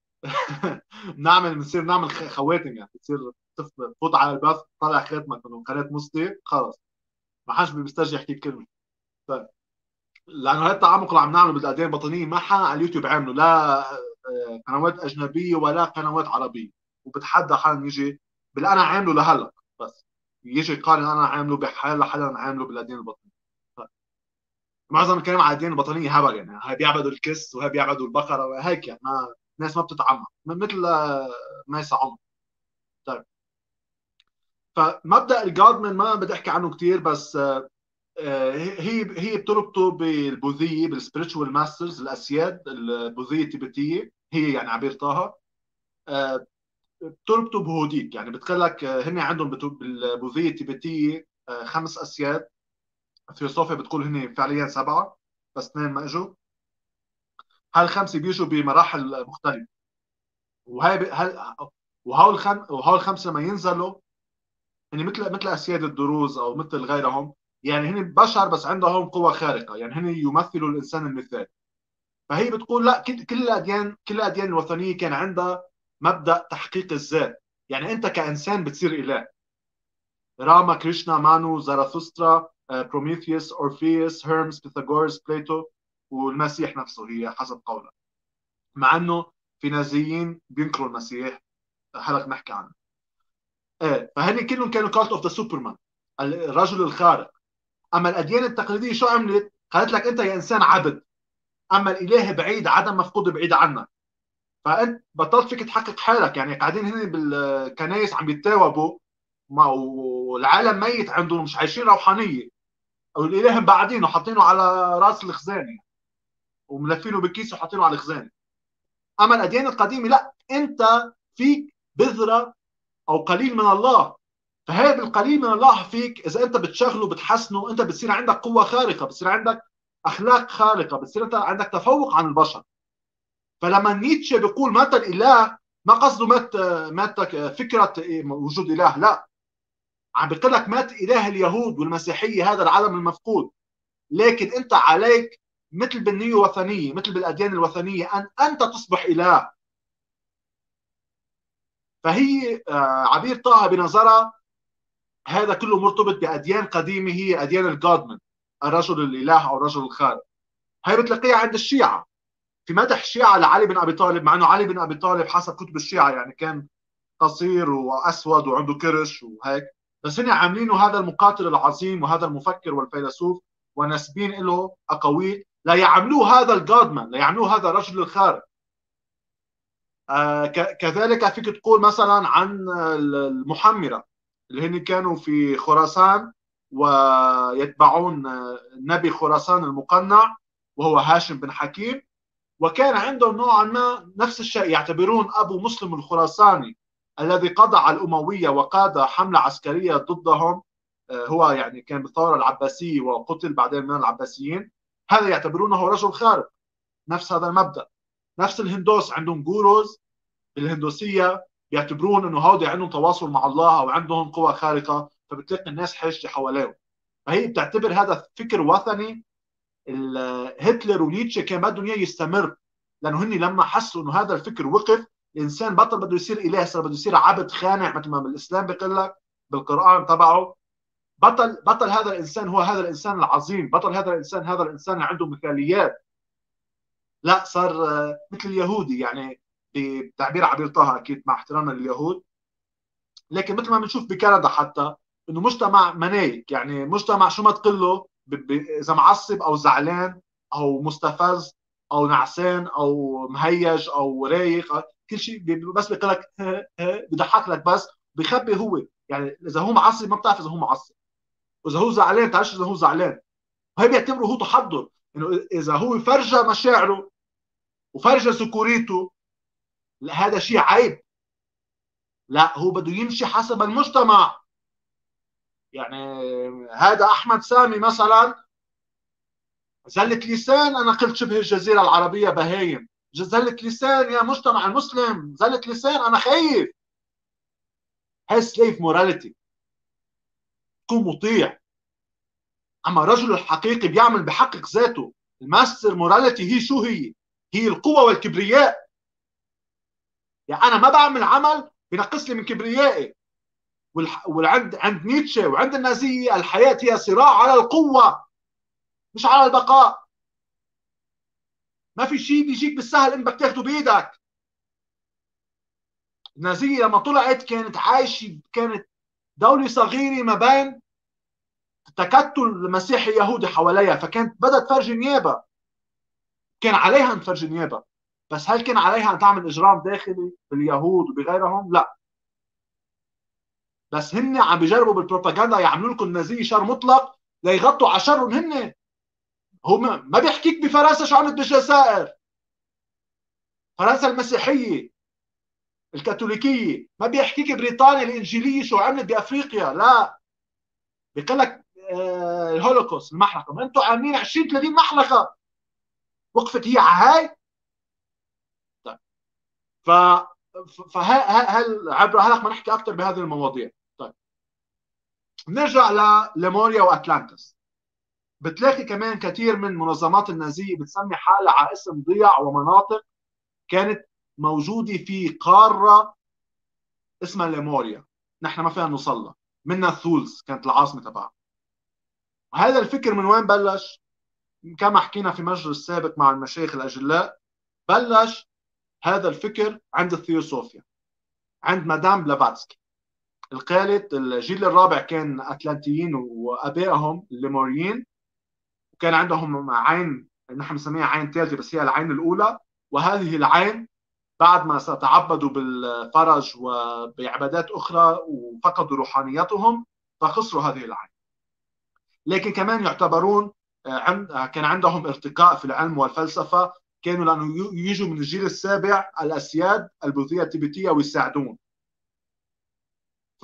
بنصير نعمل خواتم، يعني بتصير تفوت على البث طلع خاتمك من قناه مسطي خلص، ما حدش بيسترجي يحكي كلمه. طيب. لانه هذا التعمق اللي عم نعمله بالاديان الباطنيه ما حدا على اليوتيوب عامله، لا قنوات اجنبيه ولا قنوات عربيه. وبتحدى حدا يجي باللي انا عامله لهلا، بس يجي يقارن انا عامله بحال لحدا عامله بالاديان الباطنيه. طيب. معظم الكلام على الاديان الباطنيه هبل، يعني هاي بيعبدوا الكس وهي بيعبدوا البقره وهيك، يعني ما الناس ما بتتعمق مثل ميسا عمر. طيب. فمبدا الجادمان ما بدي احكي عنه كثير، بس هي بتربطه بالبوذيه، بالسبiritual ماسترز، الاسياد البوذيه التبتيه، هي يعني عبير طه. آه، بتربطه بهوديك، يعني بتقول لك هن عندهم بالبوذيه التبتيه خمس اسياد. الثيوسوفيا بتقول هن فعليا سبعه، بس اثنين ما اجوا. هالخمسه بيجوا بمراحل مختلفه. وهي وهول الخمسه لما ينزلوا، يعني مثل اسياد الدروز او مثل غيرهم، يعني هن بشر بس عندهم قوة خارقة، يعني هن يمثلوا الإنسان المثالي. فهي بتقول لا، كل الاديان الوثنيه كان عندها مبدا تحقيق الذات. يعني انت كانسان بتصير اله. راما، كريشنا، مانو، زاراثوسترا، بروميثيوس، اورفيوس، هيرمس، بيثاغورس، بليتو، والمسيح نفسه هي حسب قولها. مع انه في نازيين بينكروا المسيح، هلق نحكي عنه. ايه، فهن كلهم كانوا كارت اوف ذا سوبرمان، الرجل الخارق. اما الاديان التقليديه شو عملت؟ قالت لك انت يا انسان عبد، اما الاله بعيد، عدم مفقود، بعيد عنك. فانت بطلت فيك تحقق حالك، يعني قاعدين هنا بالكنايس عم يتاوبوا، والعالم ميت عندهم، مش عايشين روحانيه. او الاله مبعدينه حاطينه على راس الخزانه، وملفينه بكيس وحاطينه على الخزانه. اما الاديان القديمه لا، انت فيك بذره او قليل من الله، فهي بالقليل من الله فيك، اذا انت بتشغله بتحسنه، انت بتصير عندك قوه خارقه، بتصير عندك اخلاق خارقه، بتصير انت عندك تفوق عن البشر. فلما نيتشه بيقول مات الاله، ما قصده مات فكره وجود اله، لا، عم بيقول لك مات اله اليهود والمسيحيه، هذا العالم المفقود. لكن انت عليك مثل بالنية وثنيه، مثل بالاديان الوثنيه، ان انت تصبح اله. فهي عبير طه بنظرها هذا كله مرتبط باديان قديمه، هي اديان الجادمن، الرجل الاله او الرجل الخالق. هي بتلاقيها عند الشيعه في مدح الشيعه لعلي بن ابي طالب، مع انه علي بن ابي طالب حسب كتب الشيعه يعني كان قصير واسود وعنده كرش وهيك، بس هن عاملينه هذا المقاتل العظيم وهذا المفكر والفيلسوف، وناسبين له اقاويل لا يعملوه هذا الجادمان، لا يعملوه هذا الرجل الخارق. كذلك فيك تقول مثلا عن المحمرة اللي هن كانوا في خراسان ويتبعون نبي خراسان المقنع وهو هاشم بن حكيم، وكان عندهم نوعا ما نفس الشيء، يعتبرون أبو مسلم الخراساني الذي قضى على الأموية وقاد حملة عسكرية ضدهم، هو يعني كان بالثورة العباسية وقتل بعدين من العباسيين، هذا يعتبرونه رجل خارق. نفس هذا المبدأ. نفس الهندوس عندهم جوروز بالهندوسيه، بيعتبرون انه هودي عندهم تواصل مع الله او عندهم قوى خارقه، فبتلاقي الناس حاجه حواليهم. فهي بتعتبر هذا فكر وثني. هتلر ونيتشه كان بدهم اياه يستمر، لانه هن لما حسوا انه هذا الفكر وقف، الانسان بطل بده يصير اله، صار بده يصير عبد خانع مثل ما بالاسلام بيقول لك بالقران تبعه. بطل هذا الانسان هو هذا الانسان العظيم، بطل هذا الانسان هذا الانسان اللي عنده مثاليات، لا، صار مثل اليهودي يعني، بتعبير عبير طه اكيد مع احترامنا لليهود. لكن مثل ما بنشوف بكندا حتى، انه مجتمع منايك، يعني مجتمع شو ما تقول له اذا معصب او زعلان او مستفز او نعسان او مهيج او رايق، كل شيء بس بيقول لك بضحك لك بس، بخبي هو. يعني اذا هو معصب ما بتعرف اذا هو معصب، واذا هو زعلان بتعرفش اذا هو زعلان. وهي بيعتبره هو تحضر، انه اذا هو فرجى مشاعره وفرجى سكوريته هذا شيء عيب. لا، هو بده يمشي حسب المجتمع. يعني هذا احمد سامي مثلا، زلة لسان، انا قلت شبه الجزيره العربيه بهايم، زلة لسان يا مجتمع المسلم، زلة لسان انا خايف. هاي سليف موراليتي، تكون مطيع. اما الرجل الحقيقي بيعمل بحقق ذاته. الماستر موراليتي هي شو هي؟ هي القوه والكبرياء. يعني انا ما بعمل عمل بنقص لي من كبريائي. عند نيتشه وعند النازيه الحياه هي صراع على القوه مش على البقاء. ما في شيء بيجيك بالسهل انك بدك تاخده بايدك. النازيه لما طلعت كانت عايشه، كانت دوله صغيره ما بين تكتل مسيحي يهودي حواليها، فكانت بدها تفرجي نيابه. كان عليها ان تفرجي نيابه، بس هل كان عليها ان تعمل اجرام داخلي باليهود وبغيرهم؟ لا. بس هن عم بيجربوا بالبروباغندا يعملوا لكم النازيه شر مطلق ليغطوا على شرهم هن. هم ما بيحكيك بفرنسا شو عملت بالجزائر، فرنسا المسيحيه الكاثوليكيه، ما بيحكيك بريطانيا الانجيليه شو عملت بافريقيا، لا. بيقول لك الهولوكوست، المحرقه، ما انتم عاملين 20 30 محرقه، وقفت هي على هاي. طيب. ف فهل عبر هلا بدنا نحكي اكثر بهذه المواضيع. طيب، نرجع لموريا واتلانتس. بتلاقي كمان كثير من منظمات النازيه بتسمي حالها على اسم ضيع ومناطق كانت موجوده في قاره اسمها ليموريا، نحن ما فينا نوصل لها، منها ثولز كانت العاصمه تبعها. هذا الفكر من وين بلش؟ كما حكينا في مجلس سابق مع المشايخ الاجلاء، بلش هذا الفكر عند الثيوسوفيا، عند مدام بلافاتسكي. القالت الجيل الرابع كان أتلانتيين وأبائهم الليموريين، وكان عندهم عين نحن بنسميها عين ثالثة بس هي العين الأولى. وهذه العين بعد ما تعبدوا بالفرج وبعبادات أخرى وفقدوا روحانيتهم فخسروا هذه العين. لكن كمان يعتبرون كان عندهم ارتقاء في العلم والفلسفة، كانوا لأنه يجوا من الجيل السابع الأسياد البوذية التبتية ويساعدون.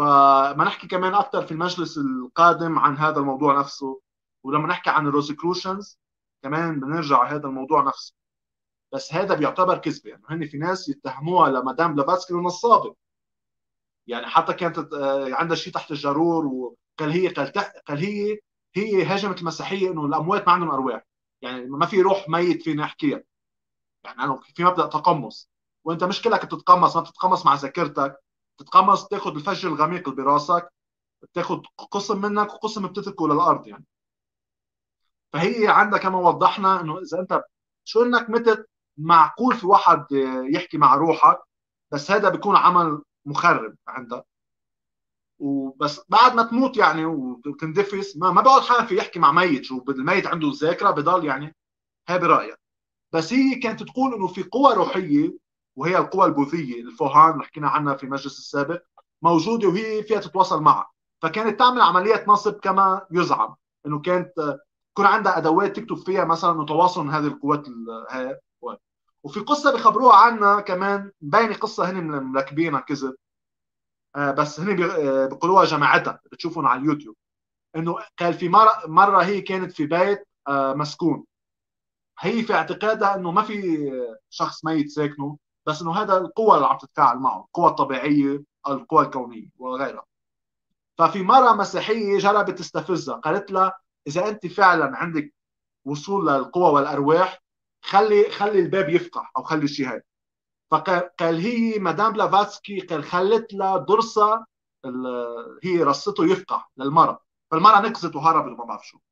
فما نحكي كمان اكثر في المجلس القادم عن هذا الموضوع نفسه. ولما نحكي عن الروسيكروشنز كمان بنرجع على هذا الموضوع نفسه. بس هذا بيعتبر كذبه، يعني هن في ناس يتهموها لمدام بلافاتسكي نصابه. يعني حتى كانت عندها شيء تحت الجارور، وقال هي قال هي هاجمت المسيحيه انه الاموات ما عندهم ارواح، يعني ما في روح ميت فينا نحكيها. يعني أنا في مبدا تقمص، وانت مشكلك تتقمص، ما بتتقمص مع ذاكرتك، تتقمص تاخذ الفجر الغميق اللي براسك، بتاخذ قسم منك وقسم بتتركه للارض يعني. فهي عندها كما وضحنا انه اذا انت شو انك متت، معقول في واحد يحكي مع روحك، بس هذا بيكون عمل مخرب عندها. وبس بعد ما تموت يعني وتندفس، ما بيقعد حدا في يحكي مع ميت، شو الميت عنده ذاكره بضل يعني. هي برايك. بس هي كانت تقول انه في قوى روحيه، وهي القوى البوذيه الفوهان اللي حكينا عنها في المجلس السابق، موجوده وهي فيها تتواصل معها. فكانت تعمل عمليه نصب كما يزعم، انه كانت يكون عندها ادوات تكتب فيها مثلا انه تواصل من هذه القوات هاي. وفي قصه بيخبروها عنها كمان، مبينه قصه هن مركبينها كذب، بس هن بيقولوها جماعتها بتشوفهم على اليوتيوب. انه قال في مره هي كانت في بيت مسكون. هي في اعتقادها انه ما في شخص ميت ساكنه، بس انه هذا القوى اللي عم تتفاعل معه، القوى الطبيعيه، القوى الكونيه وغيرها. ففي مره مسيحيه جربت تستفزها، قالت لها اذا انت فعلا عندك وصول للقوى والارواح، خلي الباب يفتح او خلي شيء هيك. فقال هي مدام بلافاتسكي قال خلت لها ضرسها، هي رصته يفتح للمرأة، فالمرأة نقزت وهربت وما بعرف شو.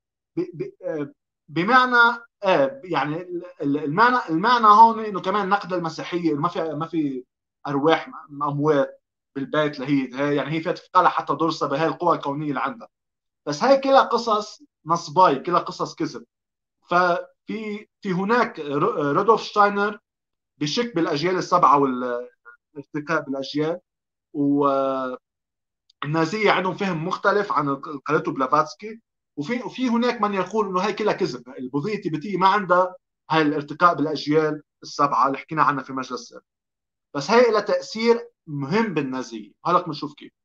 بمعنى يعني المعنى هون انه كمان نقد المسيحيه، ما في ارواح اموات بالبيت لهي يعني هي فيها تفتح حتى ضرسها بهي القوى الكونيه اللي عندها. بس هي كلها قصص نصباي، كلها قصص كذب. في هناك رودولف شتاينر بشك بالاجيال السبعه والارتقاء بالاجيال، والنازيه عندهم فهم مختلف عن اللي قالته بلافاتسكي. وفي هناك من يقول انه هي كلها كذب، البوذيه التبتيه ما عندها هاي الارتقاء بالاجيال السبعه اللي حكينا عنها في مجلس السابق. بس هي لها تاثير مهم بالنازيه، هلا بنشوف كيف.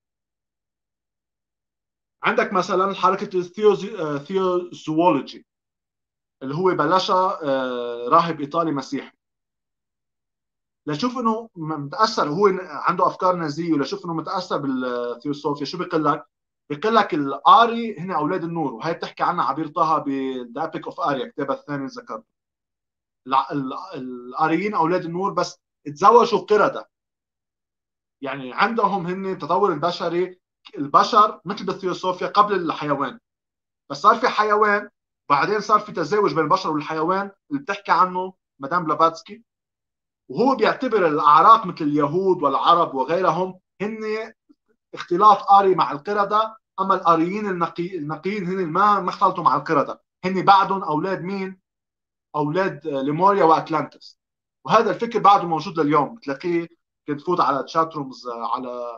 عندك مثلا حركه الثيوزوولوجي اللي هو بلشها راهب ايطالي مسيحي. لشوف انه متاثر، هو عنده افكار نازيه، ولشوف انه متاثر بالثيوسوفيا. شو بيقول لك؟ بيقول لك الاري هن اولاد النور، وهي بتحكي عنها عبير طه بذا ابيك اوف اريا كتابها الثاني ذكرته. الاريين اولاد النور، بس تزوجوا قرده. يعني عندهم هن التطور البشري، البشر مثل بالثيوسوفيا قبل الحيوان، بس صار في حيوان، بعدين صار في تزاوج بين البشر والحيوان اللي بتحكي عنه مدام بلافاتسكي. وهو بيعتبر الاعراق مثل اليهود والعرب وغيرهم هن اختلاط آري مع القردة. اما الآريين النقيين هن ما اختلطوا مع القردة، هن بعدهم اولاد مين؟ اولاد ليموريا واتلانتس. وهذا الفكر بعده موجود لليوم، بتلاقيه كنت تفوت على تشات رومز، على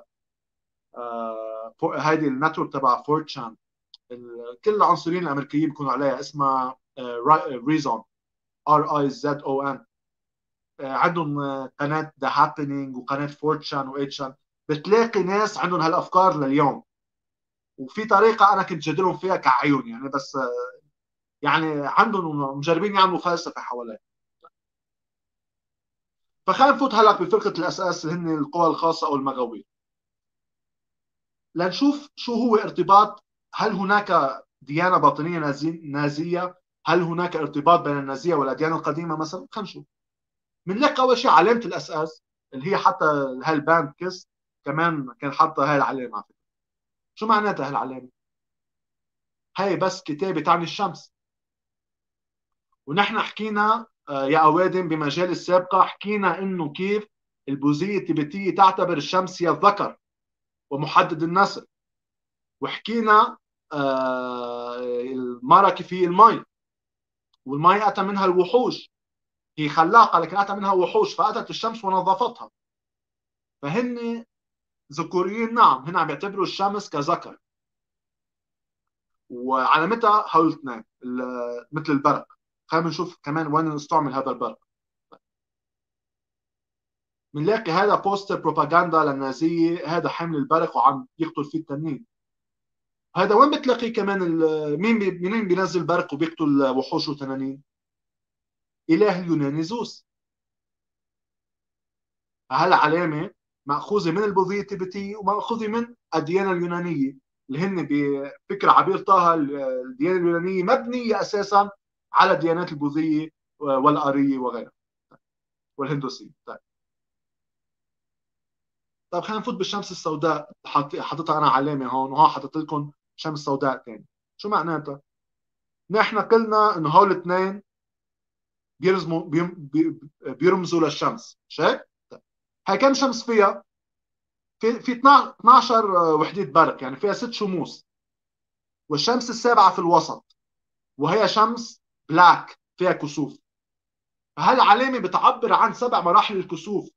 هيدي النتورك تبع فورتشان، كل العنصريين الامريكيين بيكونوا عليها، اسمها ريزون، RIZON. عندهم قناه ذا هابينج وقناه فورتشان واتشان. بتلاقي ناس عندهم هالافكار لليوم، وفي طريقه انا كنت جادلهم فيها كعيون يعني، بس يعني عندهم مجربين يعملوا فلسفه حواليه. فخلينا نفوت هلا بفرقه الاساس اللي هن القوى الخاصه او المغاوير، لنشوف شو هو ارتباط. هل هناك ديانه باطنيه نازيه؟ هل هناك ارتباط بين النازيه والاديان القديمه مثلا؟ خلينا نشوف. بنلاقي اول شيء علامه الاساس اللي هي حتى هالباند كيس كمان كان حاطه هاي العلامه. على فكره شو معناتها هالعلامه؟ هاي بس كتابه تعني الشمس. ونحن حكينا يا اوادم بمجال السابقه، حكينا انه كيف البوذيه التبتيه تعتبر الشمس هي الذكر ومحدد النسل. وحكينا المراه كيف هي المي، والمي اتى منها الوحوش، هي خلاقه لكن اتى منها وحوش فاتت الشمس ونظفتها. فهن ذكوريين، نعم، هنا عم يعتبروا الشمس كذكر. وعلامتها هول الاثنين مثل البرق. خلينا نشوف كمان وين نستعمل هذا البرق. بنلاقي هذا بوستر بروباغندا للنازيه، هذا حامل البرق وعم يقتل فيه التنين. هذا وين بتلاقيه كمان مين بينزل برق وبيقتل وحوش وتنانين؟ اله اليوناني زوس. هالعلامه ماخوذه من البوذيه التبتيه وماخوذه من الديانه اليونانيه، اللي هن بفكر عبير طه الديانه اليونانيه مبنيه اساسا على الديانات البوذيه والاريه وغيرها والهندوسيه. طيب. طيب خلينا نفوت بالشمس السوداء، حاططها انا علامه هون، وها حاطط لكم شمس سوداء ثاني. شو معناتها؟ نحن قلنا انه هول الاثنين بيرمزوا للشمس، مش هيك؟ طيب. هاي كم شمس فيها؟ في 12 وحدة برق، يعني فيها 6 شموس، والشمس السابعة في الوسط، وهي شمس بلاك فيها كسوف. فهالعلامة بتعبر عن 7 مراحل الكسوف.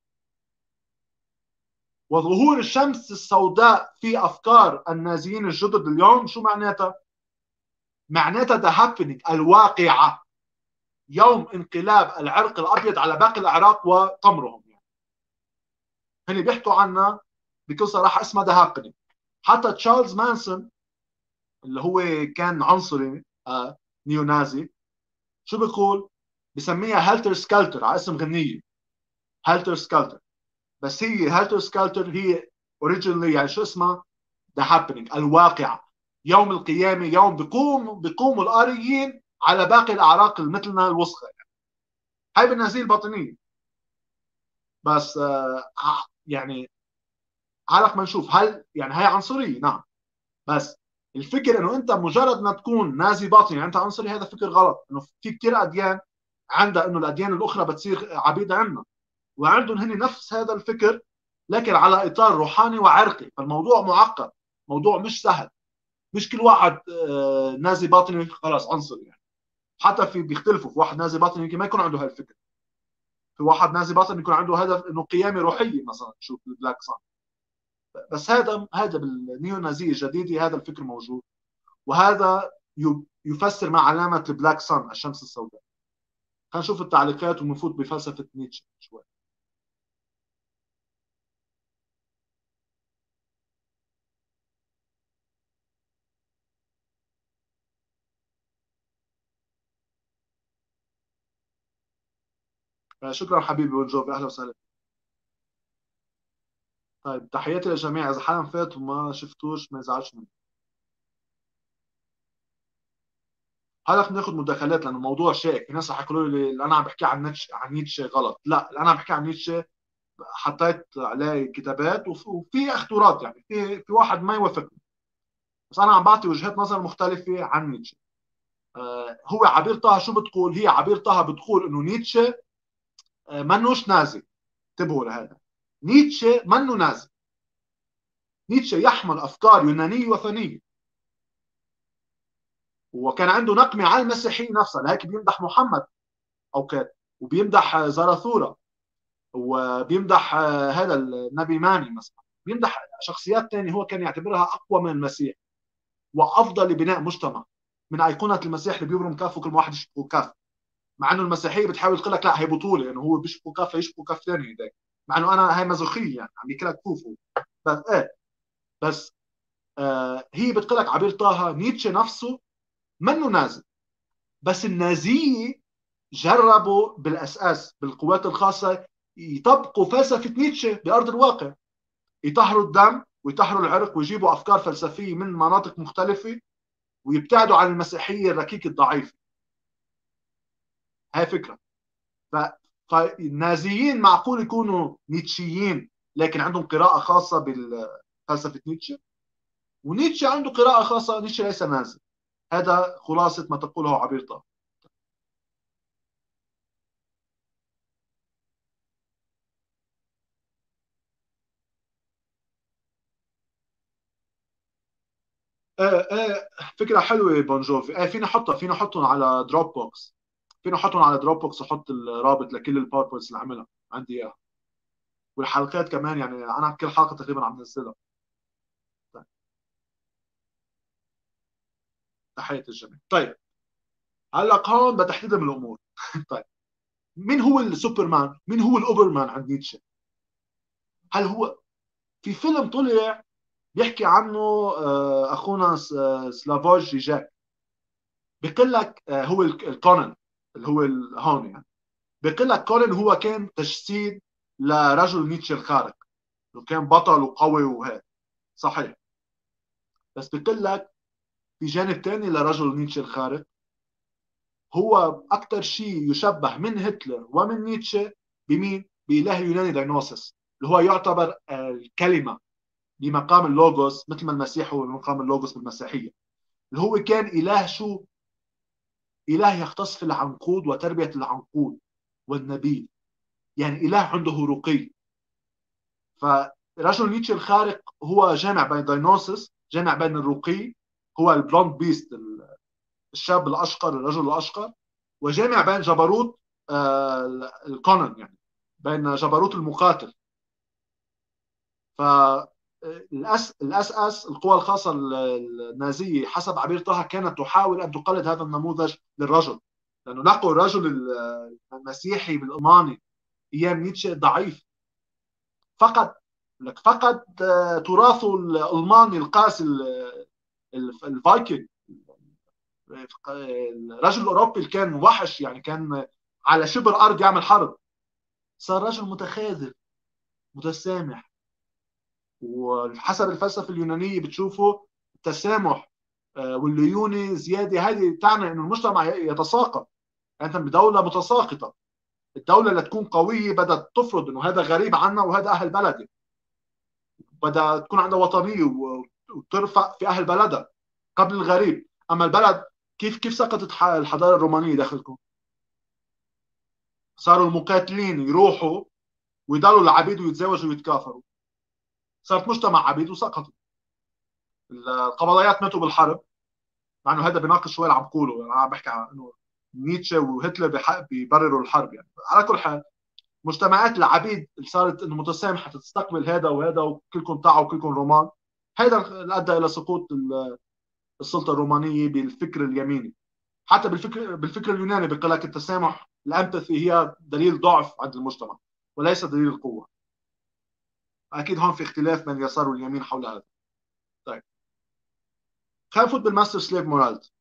وظهور الشمس السوداء في أفكار النازيين الجدد اليوم شو معناتها؟ معناتها the happening، الواقعة، يوم انقلاب العرق الأبيض على باقي الأعراق وطمرهم. يعني هن بيحكوا عنها بكل صراحة اسمها the happening. حتى تشارلز مانسون اللي هو كان عنصري نيو نازي، شو بيقول؟ بسميها هالتر سكالتر على اسم غنية، هالتر سكالتر. بس هي هالتر سكالتر هي اوريجينالي يعني شو اسمها؟ ذا هابينج، الواقع، يوم القيامة، يوم بيقوموا الآريين على باقي الأعراق مثلنا الوسخة. يعني هاي بالنازية الباطنية. بس يعني على ما نشوف هل يعني هاي عنصرية، نعم. بس الفكر انه انت مجرد ما تكون نازي باطني يعني انت عنصري، هذا فكر غلط. انه في كثير اديان عندها انه الاديان الاخرى بتصير عبيده عنا، وعندهم هن نفس هذا الفكر لكن على اطار روحاني وعرقي. فالموضوع معقد، موضوع مش سهل. مش كل واحد نازي باطني خلاص عنصري يعني. حتى في بيختلفوا، في واحد نازي باطني يمكن ما يكون عنده هالفكر، في واحد نازي باطني يكون عنده هدف انه قيامه روحيه مثلا، شوف البلاك صان. بس هذا بالنيو نازيه الجديده هذا الفكر موجود، وهذا يفسر مع علامة البلاك سان، الشمس السوداء. خلينا نشوف التعليقات ونفوت بفلسفة نيتشه شوي. شكرا حبيبي بونجوفي، أهلا وسهلا. طيب تحياتي للجميع، إذا حدا فات وما شفتوش ما يزعلش مني. هلا بدنا ناخذ مداخلات لأنه الموضوع شائك. في ناس رح يقولوا لي اللي أنا عم بحكي عن نيتشه غلط. لا، اللي أنا عم بحكي عن نيتشه حطيت عليه كتابات وفي اختراط، يعني في واحد ما يوافقني، بس أنا عم بعطي وجهات نظر مختلفة عن نيتشه. هو عبير طه شو بتقول؟ هي عبير طه بتقول إنه نيتشه منوش نازي. انتبهوا لهذا، نيتشه منه نازي. نيتشه يحمل افكار يونانيه وثنيه، وكان عنده نقمه على المسيحيه نفسها، لهيك بيمدح محمد اوقات، وبيمدح زراثورا، وبيمدح هذا النبي ماني مثلا، بيمدح شخصيات ثانيه هو كان يعتبرها اقوى من المسيح وافضل لبناء مجتمع من ايقونه المسيح اللي بيبرم كف وكل واحد يشبه كف. مع انه المسيحيه بتحاول تقول لك لا هي بطوله، انه يعني هو بيشبه كف فيشبه كف ثاني هيك، مع انه انا هي مازوخيه يعني عم ياكلها كفوفه. بس بس هي بتقول لك عبير طه نيتشه نفسه منه نازي، بس النازيه جربوا بالاساس بالقوات الخاصه يطبقوا فلسفه نيتشه بارض الواقع، يطهروا الدم ويطهروا العرق ويجيبوا افكار فلسفيه من مناطق مختلفه ويبتعدوا عن المسيحيه الركيكه الضعيفه. هاي فكره. ف... فالنازيين معقول يكونوا نيتشيين لكن عندهم قراءه خاصه بفلسفه نيتشه، ونيتشه عنده قراءه خاصه. نيتشه ليس نازي. هذا خلاصه ما تقوله عبير طه. فكرة حلوة بون جوفي. فينا نحطهم على دروب بوكس. فينا نحطهم على دروب بوكس وحط الرابط لكل الباوربوينتس اللي عملها عندي اياها، والحلقات كمان. يعني انا كل حلقة تقريبا عم نزلها. طيب. تحية الجميع. طيب هلا هون بتحديد من الامور. طيب، مين هو السوبرمان؟ مين هو الاوبرمان عند نيتشه؟ هل هو في فيلم طلع بيحكي عنه اخونا سلافوج جيجاك، بيقول لك هو الكونن اللي هو هون يعني، بيقول لك كونن هو كان تجسيد لرجل نيتشه الخارق، وكان بطل وقوي وهيك صحيح. بس بيقول لك في جانب ثاني لرجل نيتشه الخارق، هو اكثر شيء يشبه من هتلر ومن نيتشه بمين؟ باله اليوناني داينوسس، اللي هو يعتبر الكلمه بمقام اللوغوس، مثل ما المسيح هو بمقام اللوغوس بالمسيحيه، اللي هو كان اله شو؟ اله يختص في العنقود وتربيه العنقود والنبيذ، يعني اله عنده رقي. فرجل نيتشه الخارق هو جامع بين داينوسس، جامع بين الرقي، هو البلوند بيست، الشاب الاشقر، الرجل الاشقر، وجامع بين جبروت الكونن، يعني بين جبروت المقاتل. ف الاس اس القوى الخاصه النازيه حسب عبير طه كانت تحاول ان تقلد هذا النموذج للرجل، لانه نحو الرجل المسيحي بالالماني ايام نيتشه ضعيف، فقد لك فقد تراثه الالماني القاسي الفايكنج، الرجل الاوروبي اللي كان وحش، يعني كان على شبر ارض يعمل حرب، صار رجل متخاذل متسامح. وحسب الفلسفه اليونانيه بتشوفه التسامح والليونه زياده، هذه تعني انه المجتمع يتساقط. انت بدوله متساقطه، الدوله لتكون قويه بدها تفرض انه هذا غريب عنا وهذا اهل بلدي، بدها تكون عندها وطنيه وترفع في اهل بلدها قبل الغريب. اما البلد كيف سقطت الحضاره الرومانيه داخلكم؟ صاروا المقاتلين يروحوا ويضلوا العبيد ويتزوجوا ويتكاثروا، صارت مجتمع عبيد وسقطوا. القبضيات ماتوا بالحرب، مع انه هذا بيناقش شوي اللي عم بقوله، انا عم بحكي عن انه نيتشه وهتلر بيبرروا الحرب يعني. على كل حال، مجتمعات العبيد اللي صارت انه متسامحه تستقبل هذا وهذا وكلكم طاعه وكلكم رومان، هذا اللي ادى الى سقوط السلطه الرومانيه بالفكر اليميني. حتى بالفكر اليوناني بيقول لك التسامح، الامباثي هي دليل ضعف عند المجتمع وليس دليل قوه. اكيد هون في اختلاف بين اليسار واليمين حول هذا. طيب، خلينا نفوت بالماستر سليف موراليتي.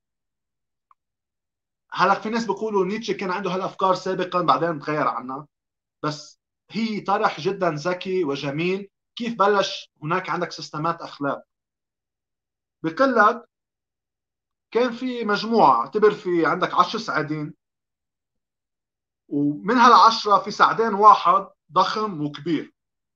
هلا في ناس بيقولوا نيتشه كان عنده هالافكار سابقا بعدين تغير عنها، بس هي طرح جدا ذكي وجميل. كيف بلش هناك عندك سيستمات اخلاق؟ بيقول لك كان في مجموعه، اعتبر في عندك 10 سعادين، ومن هالعشرة في سعدان واحد ضخم وكبير،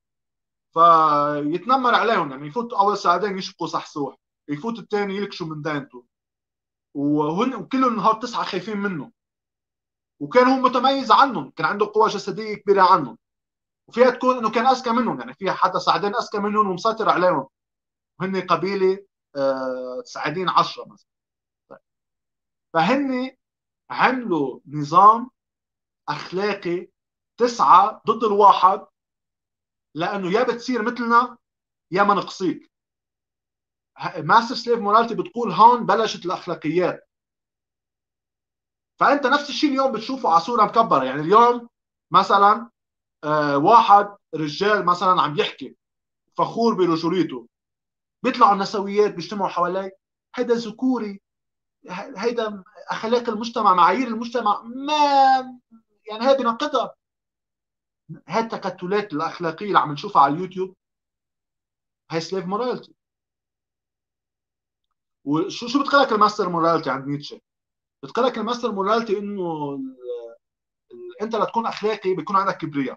فيتنمر عليهم، يعني يفوت اول سعدين يشبكوا صحصوح، يفوت الثاني يلكشوا من دانته، وهن كل النهار 9 خايفين منه، وكان هو متميز عنهم، كان عنده قوة جسدية كبيرة عنهم، وفيها تكون انه كان اذكى منهم، يعني فيها حتى سعدين اذكى منهم ومسيطر عليهم، وهن قبيلة سعدين 10 مثلا. طيب. فهن عملوا نظام اخلاقي 9 ضد الواحد، لانه يا بتصير مثلنا يا ما نقصيك. ماستر سليف موراليتي بتقول هون بلشت الاخلاقيات. فانت نفس الشيء اليوم بتشوفه على صوره مكبره، يعني اليوم مثلا واحد رجال مثلا عم يحكي فخور برجوليته، بيطلعوا النسويات بيجتمعوا حواليه، هيدا ذكوري، هيدا اخلاق المجتمع، معايير المجتمع، ما يعني هي بنقدها. هاي التكتلات الاخلاقيه اللي عم نشوفها على اليوتيوب هاي سليف موراليتي. وشو بتقلك الماستر موراليتي عند نيتشه؟ بتقلك الماستر موراليتي انه انت لتكون اخلاقي بيكون عندك كبرياء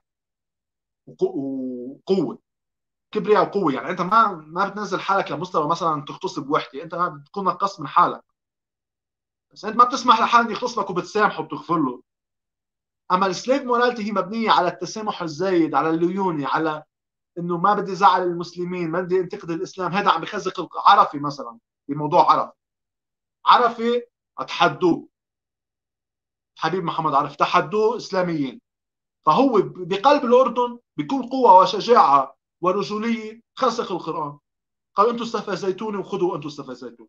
وقوه. كبرياء وقوه، يعني انت ما بتنزل حالك لمستوى مثلا تغتصب وحده، انت ما بتكون نقص من حالك، بس انت ما بتسمح لحالك يغتصبك وبتسامحه وبتغفر له. اما السليف موراليتي هي مبنيه على التسامح الزايد، على الليونه، على انه ما بدي زعل المسلمين، ما بدي انتقد الاسلام. هذا عم بخزق عرفي مثلا، بموضوع عرفي اتحدوه، حبيب محمد عرفي تحدوه اسلاميين، فهو بقلب الاردن بكل قوه وشجاعه ورجوليه خسخ القران، قال انتم استفزيتوني وخذوا انتم استفزيتوني.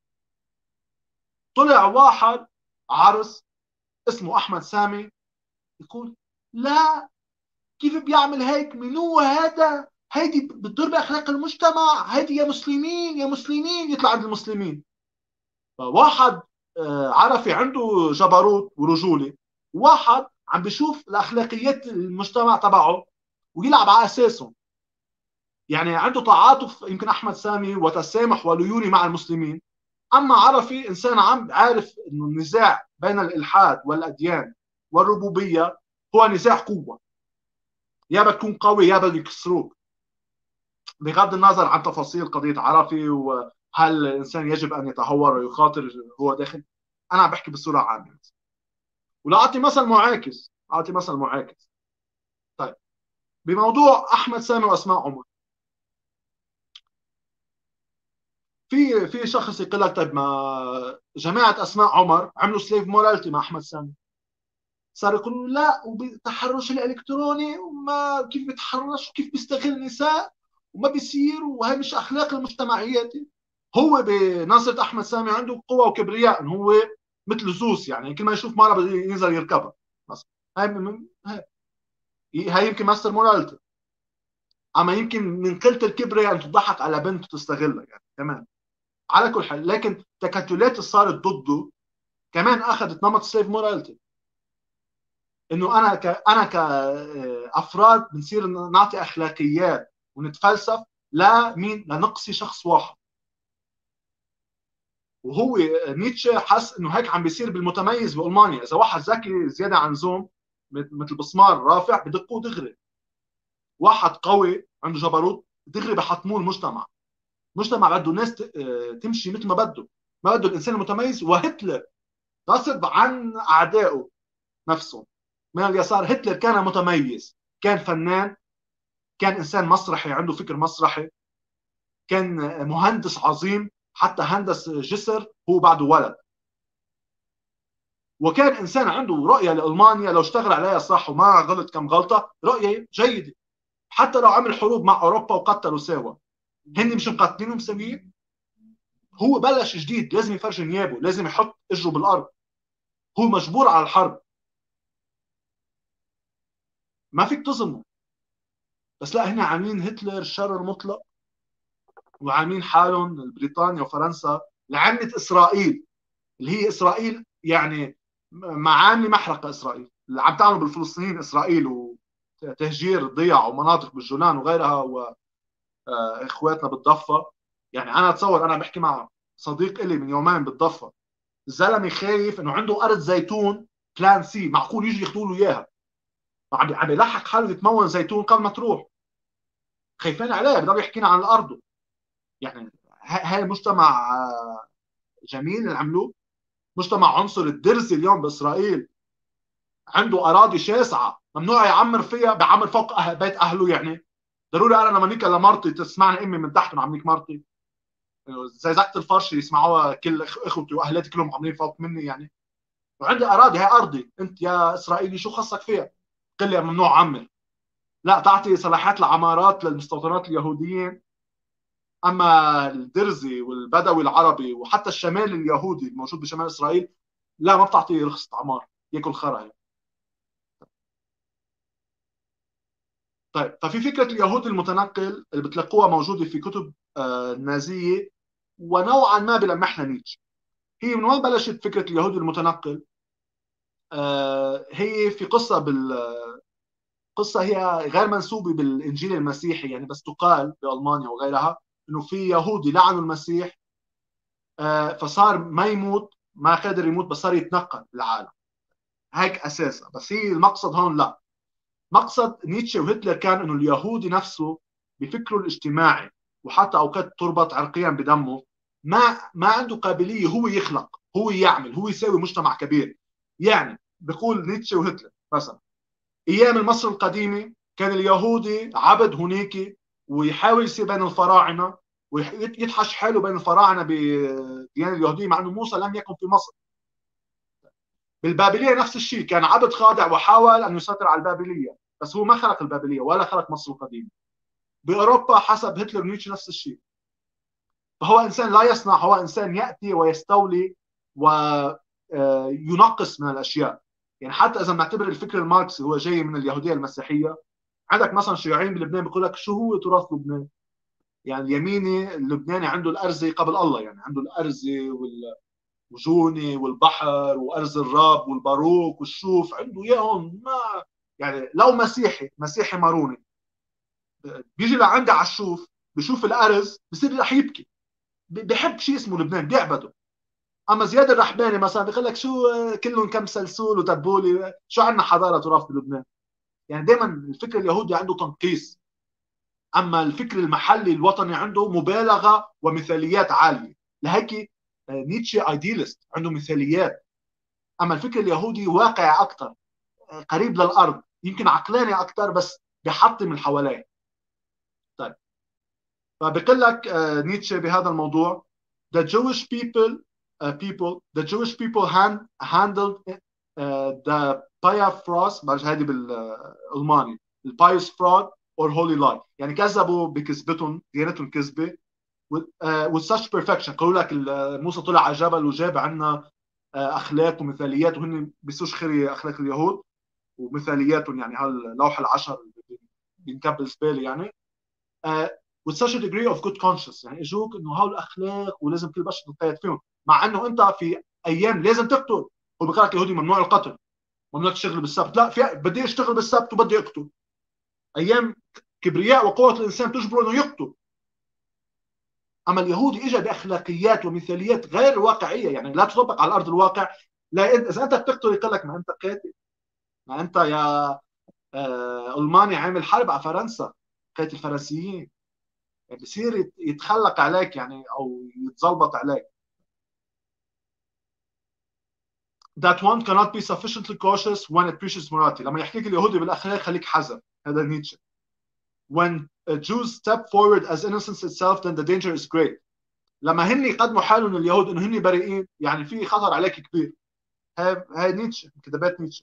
طلع واحد عرس اسمه احمد سامي يقول لا، كيف بيعمل هيك؟ من هو هذا؟ هيدي بتضر باخلاق المجتمع، هيدي يا مسلمين يا مسلمين. يطلع عند المسلمين فواحد عرفي عنده جبروت ورجوله، واحد عم بيشوف الاخلاقيات المجتمع تبعه ويلعب على اساسهم. يعني عنده تعاطف يمكن احمد سامي وتسامح وليوني مع المسلمين، اما عرفي انسان عم عارف انه النزاع بين الالحاد والاديان والربوبيه هو نزاع قوه، يا بتكون قوي يا بده يكسروك، بغض النظر عن تفاصيل قضيه عرفي وهل الانسان يجب ان يتهور ويخاطر هو داخل. انا عم بحكي بصوره عامه. ولا اعطي مثل معاكس، اعطي مثل معاكس. طيب، بموضوع احمد سامي واسماء عمر، في شخص يقول لك طيب ما جماعه اسماء عمر عملوا سليف مورالتي مع احمد سامي، صار يقولوا لا وبالتحرش الالكتروني وما كيف بيتحرش وكيف بيستغل النساء وما بيصير وهي مش اخلاق المجتمعيات. هو بنظره احمد سامي عنده قوه وكبرياء، انه هو مثل زوس، يعني كل ما يشوف مره بده ينزل يركبها مثلا. هاي يمكن ماستر موراليتي. اما يمكن من قله الكبرياء ان تضحك على بنت وتستغلها يعني كمان. على كل حال، لكن التكتلات اللي صارت ضده كمان اخذت نمط سليف موراليتي، انه انا كافراد بنصير نعطي اخلاقيات ونتفلسف لمين؟ لنقصي شخص واحد. وهو نيتشه حس انه هيك عم بيصير بالمتميز بالمانيا، اذا واحد ذكي زياده عن اللزوم مثل بسمار رافع بدقوه دغري، واحد قوي عنده جبروت دغري بحطموه المجتمع. مجتمع بده الناس تمشي مثل ما بده، ما بده الانسان المتميز. وهتلر غصب عن اعدائه نفسهم من اليسار، هتلر كان متميز، كان فنان، كان انسان مسرحي عنده فكر مسرحي، كان مهندس عظيم، حتى هندس جسر هو بعده ولد. وكان انسان عنده رؤيه لالمانيا لو اشتغل عليها صح وما غلط كم غلطه، رؤيه جيده. حتى لو عمل حروب مع اوروبا وقتلوا سوا، هن مش مقاتلينهم سويين. هو بلش جديد، لازم يفرج نيابه، لازم يحط اجره بالارض، هو مجبور على الحرب، ما فيك تظلمه. بس لا، هنا عاملين هتلر الشر المطلق، وعاملين حالهم بريطانيا وفرنسا لعنة اسرائيل، اللي هي اسرائيل يعني معامي محرقه. اسرائيل اللي عم تعمل بالفلسطينيين، اسرائيل وتهجير ضيع ومناطق بالجولان وغيرها، واخواتنا بالضفه. يعني انا اتصور، انا بحكي مع صديق لي من يومين بالضفه، الزلمه خايف انه عنده ارض زيتون بلان سي، معقول يجي ياخذوا له اياها، عم يلحق حاله يتمون زيتون قبل ما تروح. خايفين عليه، بضل يحكينا عن الارض. يعني هاي مجتمع جميل اللي عملوه. مجتمع عنصر الدرزي اليوم باسرائيل عنده اراضي شاسعه ممنوع يعمر فيها، بعمر فوق بيت اهله. يعني ضروري انا لما نيكا لمرتي تسمعني امي من تحت عم نيك مرتي، زي زكت الفرش يسمعوها كل اخوتي واهلاتي كلهم عاملين فوق مني يعني. وعندي اراضي، هي ارضي، انت يا اسرائيلي شو خصك فيها؟ قل لي ممنوع عمر. لا، تعطي صلاحيات العمارات للمستوطنات اليهوديين، اما الدرزي والبدوي العربي وحتى الشمال اليهودي الموجود بشمال اسرائيل لا، ما بتعطي رخصه عمار، ياكل خرا يعني. طيب، ففي فكره اليهود المتنقل اللي بتلاقوها موجوده في كتب النازيه، ونوعا ما بلمحنا نيتشه. هي من وين بلشت فكره اليهود المتنقل؟ هي في قصه هي غير منسوبه بالانجيل المسيحي يعني، بس تقال بالمانيا وغيرها انه في يهودي لعنوا المسيح، فصار ما يموت، ما قادر يموت، بس صار يتنقل بالعالم. هيك اساسا. بس هي المقصد هون لا، مقصد نيتشه وهتلر كان انه اليهودي نفسه بفكره الاجتماعي، وحتى اوقات تربط عرقيا بدمه، ما عنده قابليه هو يخلق، هو يعمل، هو يساوي مجتمع كبير. يعني بقول نيتشه وهتلر مثلا، ايام مصر القديمه كان اليهودي عبد هناك، ويحاول يصير بين الفراعنه ويتحش حاله بين الفراعنه بالديانه اليهوديه، مع انه موسى لم يكن في مصر. بالبابليه نفس الشيء، كان عبد خاضع وحاول ان يسيطر على البابليه، بس هو ما خلق البابليه ولا خلق مصر القديمه. باوروبا حسب هتلر ونيتشه نفس الشيء. فهو انسان لا يصنع، هو انسان ياتي ويستولي وينقص من الاشياء. يعني حتى اذا بنعتبر الفكر الماركسي هو جاي من اليهوديه المسيحيه، عندك مثلا شيوعيين بلبنان بيقول لك شو هو تراث لبنان؟ يعني اليميني اللبناني عنده الارزه قبل الله، يعني عنده الارزه وجوني والبحر وارز الراب والباروك والشوف، عنده اياهم. ما يعني لو مسيحي ماروني بيجي لعندي على الشوف، بشوف الارز بصير رح يبكي. بحب شيء اسمه لبنان، بيعبده. اما زياد الرحباني مثلا بيقول لك شو كلهم كم سلسول وتبولي، شو عندنا حضاره تراث بلبنان؟ يعني دائما الفكر اليهودي عنده تنقيص، اما الفكر المحلي الوطني عنده مبالغه ومثاليات عاليه. لهيك نيتشه ايديالست، عنده مثاليات. اما الفكر اليهودي واقعي اكثر، قريب للارض، يمكن عقلاني اكثر، بس بيحطم اللي حواليه. طيب، فبقول لك نيتشه بهذا الموضوع: the Jewish the Jewish people handled the Piafros، بعرف هذه بالالماني، البايوس فراد or holy lie، يعني كذبوا بكذبتهم، ديانتهم كذبه with such perfection. قالوا لك موسى طلع على جبل وجاب عنا اخلاق ومثاليات، وهن بيسوش خير اخلاق اليهود ومثالياتهم، يعني هاللوحه العشر بينكب زباله يعني. uh, with such a degree of good conscience، يعني اجوك انه هول الاخلاق ولازم كل بشر تتقيد فيهم، مع انه انت في ايام لازم تقتل. هو بيقول لك اليهودي ممنوع القتل، ممنوع تشتغل بالسبت. لا، في بدي اشتغل بالسبت وبدي اقتل. ايام كبرياء وقوه الانسان تجبره انه يقتل. اما اليهودي اجى باخلاقيات ومثاليات غير واقعيه، يعني لا تطبق على ارض الواقع. لا، اذا انت بتقتل يقول لك ما انت قاتل، ما انت يا الماني عامل حرب على فرنسا، قاتل الفرنسيين. يعني بصير يتخلق عليك يعني، او يتظلبط عليك. that one cannot be sufficiently cautious when it preaches morality. لما يحكيك اليهودي بالاخلاق خليك حذر، هذا نيتشه. when Jews step forward as innocence itself then the danger is great. لما هن يقدموا حالهم اليهود انه هن بريئين، يعني في خطر عليك كبير. هاي نيتشه، كتابات نيتشه.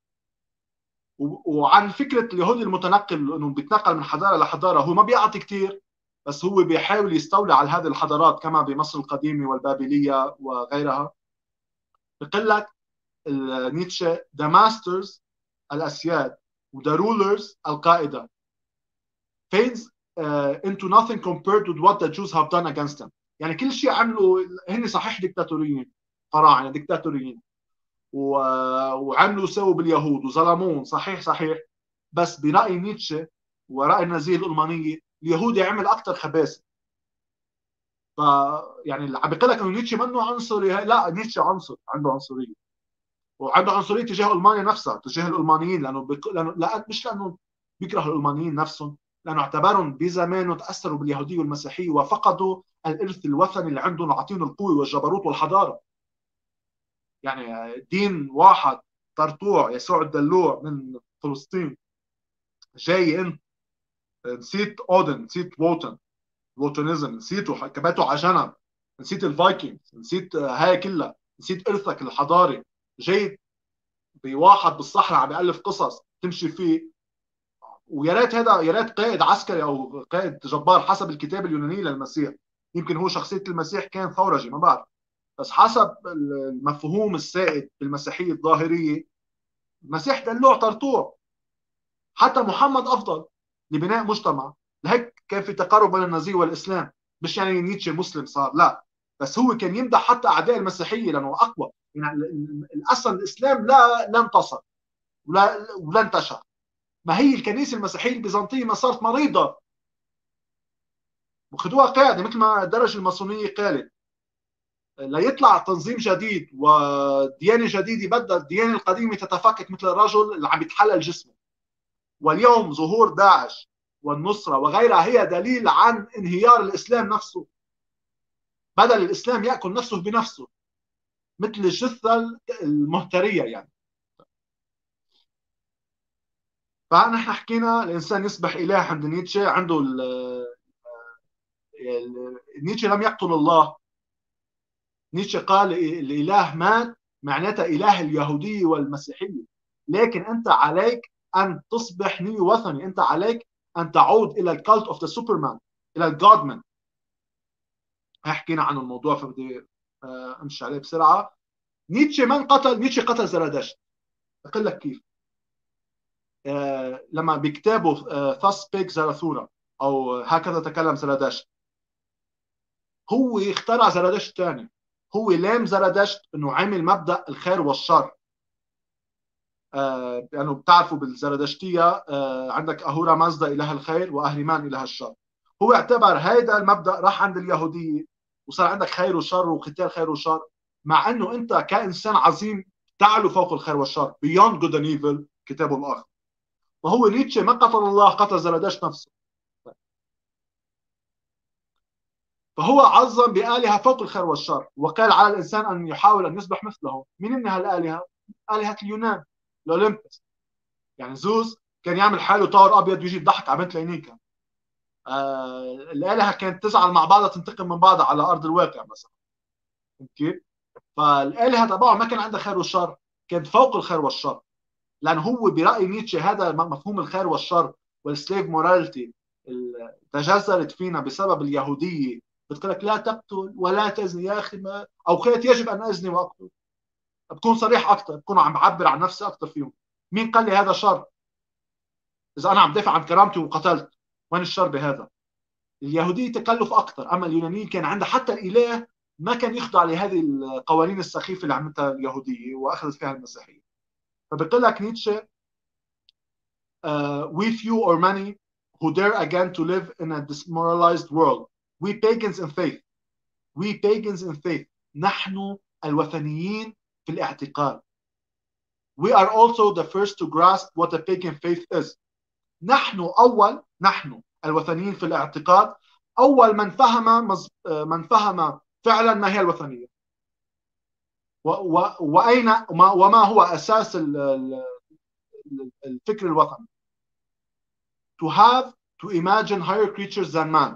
وعن فكره اليهودي المتنقل، انه بيتنقل من حضاره لحضاره، هو ما بيعطي كثير، بس هو بيحاول يستولي على هذه الحضارات كما بمصر القديمه والبابليه وغيرها. بقول لك نيتشه: the masters الاسياد و the rulers القائده fades into nothing compared to what the Jews have done against them. يعني كل شيء عملوا هن صحيح دكتاتوريين، فراعنه دكتاتوريين، وعملوا سووا باليهود وظلمون، صحيح. بس براي نيتشه وراي النازيه الالمانيه، اليهودي عمل اكثر خباثه. ف يعني عم بيقول لك انه نيتشه منه عنصري، لا، نيتشه عنده عنصريه، وعنده عنصريه تجاه المانيا نفسها، تجاه الالمانيين، لانه مش لانه بيكره الالمانيين نفسهم، لانه اعتبرهم بزمانه تاثروا باليهوديه والمسيحيه وفقدوا الارث الوثني اللي عندهم وعطيهم القوه والجبروت والحضاره. يعني دين واحد طرطوع يسوع الدلوع من فلسطين جاي انت نسيت اودن، نسيت ووتنزم، نسيته كباته على جنب، نسيت الفايكنج، نسيت هاي كلها، نسيت ارثك الحضاري، جاي بواحد بالصحراء عم بيألف قصص تمشي فيه. ويا ريت هذا، يا ريت قائد عسكري او قائد جبار حسب الكتاب اليوناني للمسيح. يمكن هو شخصيه المسيح كان ثورجي، ما بعرف، بس حسب المفهوم السائد بالمسيحيه الظاهريه، المسيح دلوع طرطوع. حتى محمد افضل لبناء مجتمع. لهيك كان في تقارب بين النازيه والاسلام. مش يعني نيتشه مسلم صار، لا، بس هو كان يمدح حتى اعداء المسيحيه لانه اقوى. يعني اصلا الاسلام لا انتصر ولا انتشر. ما هي الكنيسه المسيحيه البيزنطيه ما صارت مريضه وخدوها قاعده، مثل ما درج الماسونيه قالت: ليطلع تنظيم جديد وديانه جديده بدل الديانه القديمه تتفكك مثل الرجل اللي عم يتحلل جسمه. واليوم ظهور داعش والنصره وغيرها هي دليل عن انهيار الاسلام نفسه. بدل الاسلام ياكل نفسه بنفسه مثل الجثه المهتريه يعني. فنحن حكينا الانسان يصبح اله عند نيتشه. عنده نيتشه لم يقتل الله. نيتشه قال الاله مات، معناتها اله اليهوديه والمسيحيه. لكن انت عليك ان تصبح نيو وثني، انت عليك ان تعود الى الكالت اوف ذا سوبرمان، الى الجادمان. حكينا عن الموضوع، فبدي امشي عليه بسرعه. نيتشه من قتل؟ نيتشه قتل زرادشت. اقول لك كيف. لما بكتابه Thus Spake Zarathustra او هكذا تكلم زرادشت، هو اخترع زرادشت ثاني. هو لام زرادشت انه عمل مبدأ الخير والشر. يعني بتعرفوا بالزرادشتية عندك أهورا مازدا إله الخير وأهريمان إله الشر. هو اعتبر هيدا المبدأ راح عند اليهودية وصار عندك خير وشر وقتال خير وشر، مع أنه أنت كإنسان عظيم تعلو فوق الخير والشر beyond good and evil كتابه الآخر. فهو نيتشه ما قتل الله، قتل زرادشت نفسه. فهو عظم بآلهة فوق الخير والشر، وقال على الإنسان أن يحاول أن يصبح مثله. من إنها الآلهة؟ آلهة اليونان، الأولمبس. يعني زوز كان يعمل حاله طائر ابيض ويجي يضحك على بنت لينيكا. الالهه كانت تزعل مع بعضها تنتقم من بعضها على ارض الواقع مثلا. فهمت كيف؟ فالالهه تبعه ما كان عندها خير والشر، كانت فوق الخير والشر. لان هو براي نيتشه هذا مفهوم الخير والشر والسليف موراليتي تجذرت فينا بسبب اليهوديه. بتقول لك لا تقتل ولا تزني يا اخي، ما اوقات يجب ان ازني واقتل. بكون صريح اكثر، بكون عم بعبر عن نفسي اكثر فيهم. مين قال لي هذا شر؟ اذا انا عم دافع عن كرامتي وقتلت، وين الشر بهذا؟ اليهوديه تكلف اكثر، اما اليونانيين كان عندها حتى الاله ما كان يخضع لهذه القوانين السخيفه اللي عملتها اليهوديه واخذت فيها المسيحيه. فبقول لك نيتشه we few or many who dare again to live in a demoralized world, we pagans in faith, we pagans in faith، نحن الوثنيين في الاعتقاد. we are also the first to grasp what a pagan faith is. نحن الوثنيين في الاعتقاد أول من فهم فعلا ما هي الوثنية، وأين وما هو أساس الفكر الوثني. to have to imagine higher creatures than man.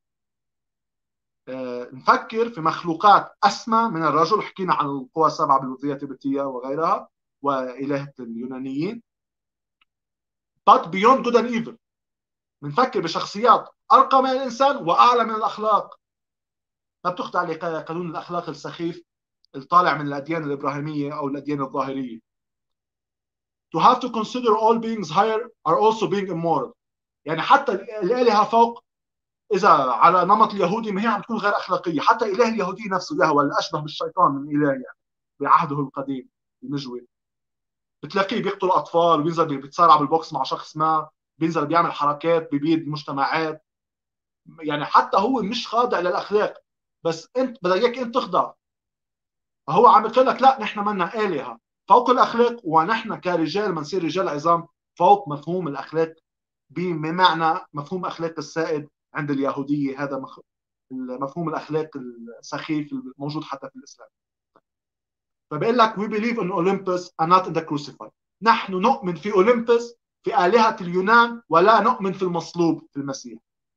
نفكر في مخلوقات أسمى من الرجل. حكينا عن القوى السبعة بالوثية التبتية وغيرها وإلهة اليونانيين. but beyond good and evil، بنفكر بشخصيات أرقى من الإنسان وأعلى من الأخلاق. ما بتخضع لقانون الأخلاق السخيف الطالع من الأديان الإبراهيمية أو الأديان الظاهرية. to have to consider all beings higher are also being immoral. يعني حتى الآلهة فوق إذا على نمط اليهودي ما هي عم تكون غير أخلاقية. حتى إله اليهودي نفسه يهوه اللي أشبه بالشيطان من إله يعني بعهده القديم المجوي، بتلاقيه بيقتل أطفال وبينزل بيتصارع بالبوكس مع شخص ما، بينزل بيعمل حركات ببيد مجتمعات. يعني حتى هو مش خاضع للأخلاق، بس أنت بدك إياك أنت تخضع. فهو عم يقول لك لا، نحن منا آلهة فوق الأخلاق، ونحن كرجال بنصير رجال عظام فوق مفهوم الأخلاق بمعنى مفهوم أخلاق السائد عند اليهودية. هذا مفهوم الأخلاق السخيف الموجود حتى في الإسلام. فبيقول لك we believe in Olympus and not in the crucified. نحن نؤمن في أولمبس، في آلهة اليونان، ولا نؤمن في المصلوب في المسيح.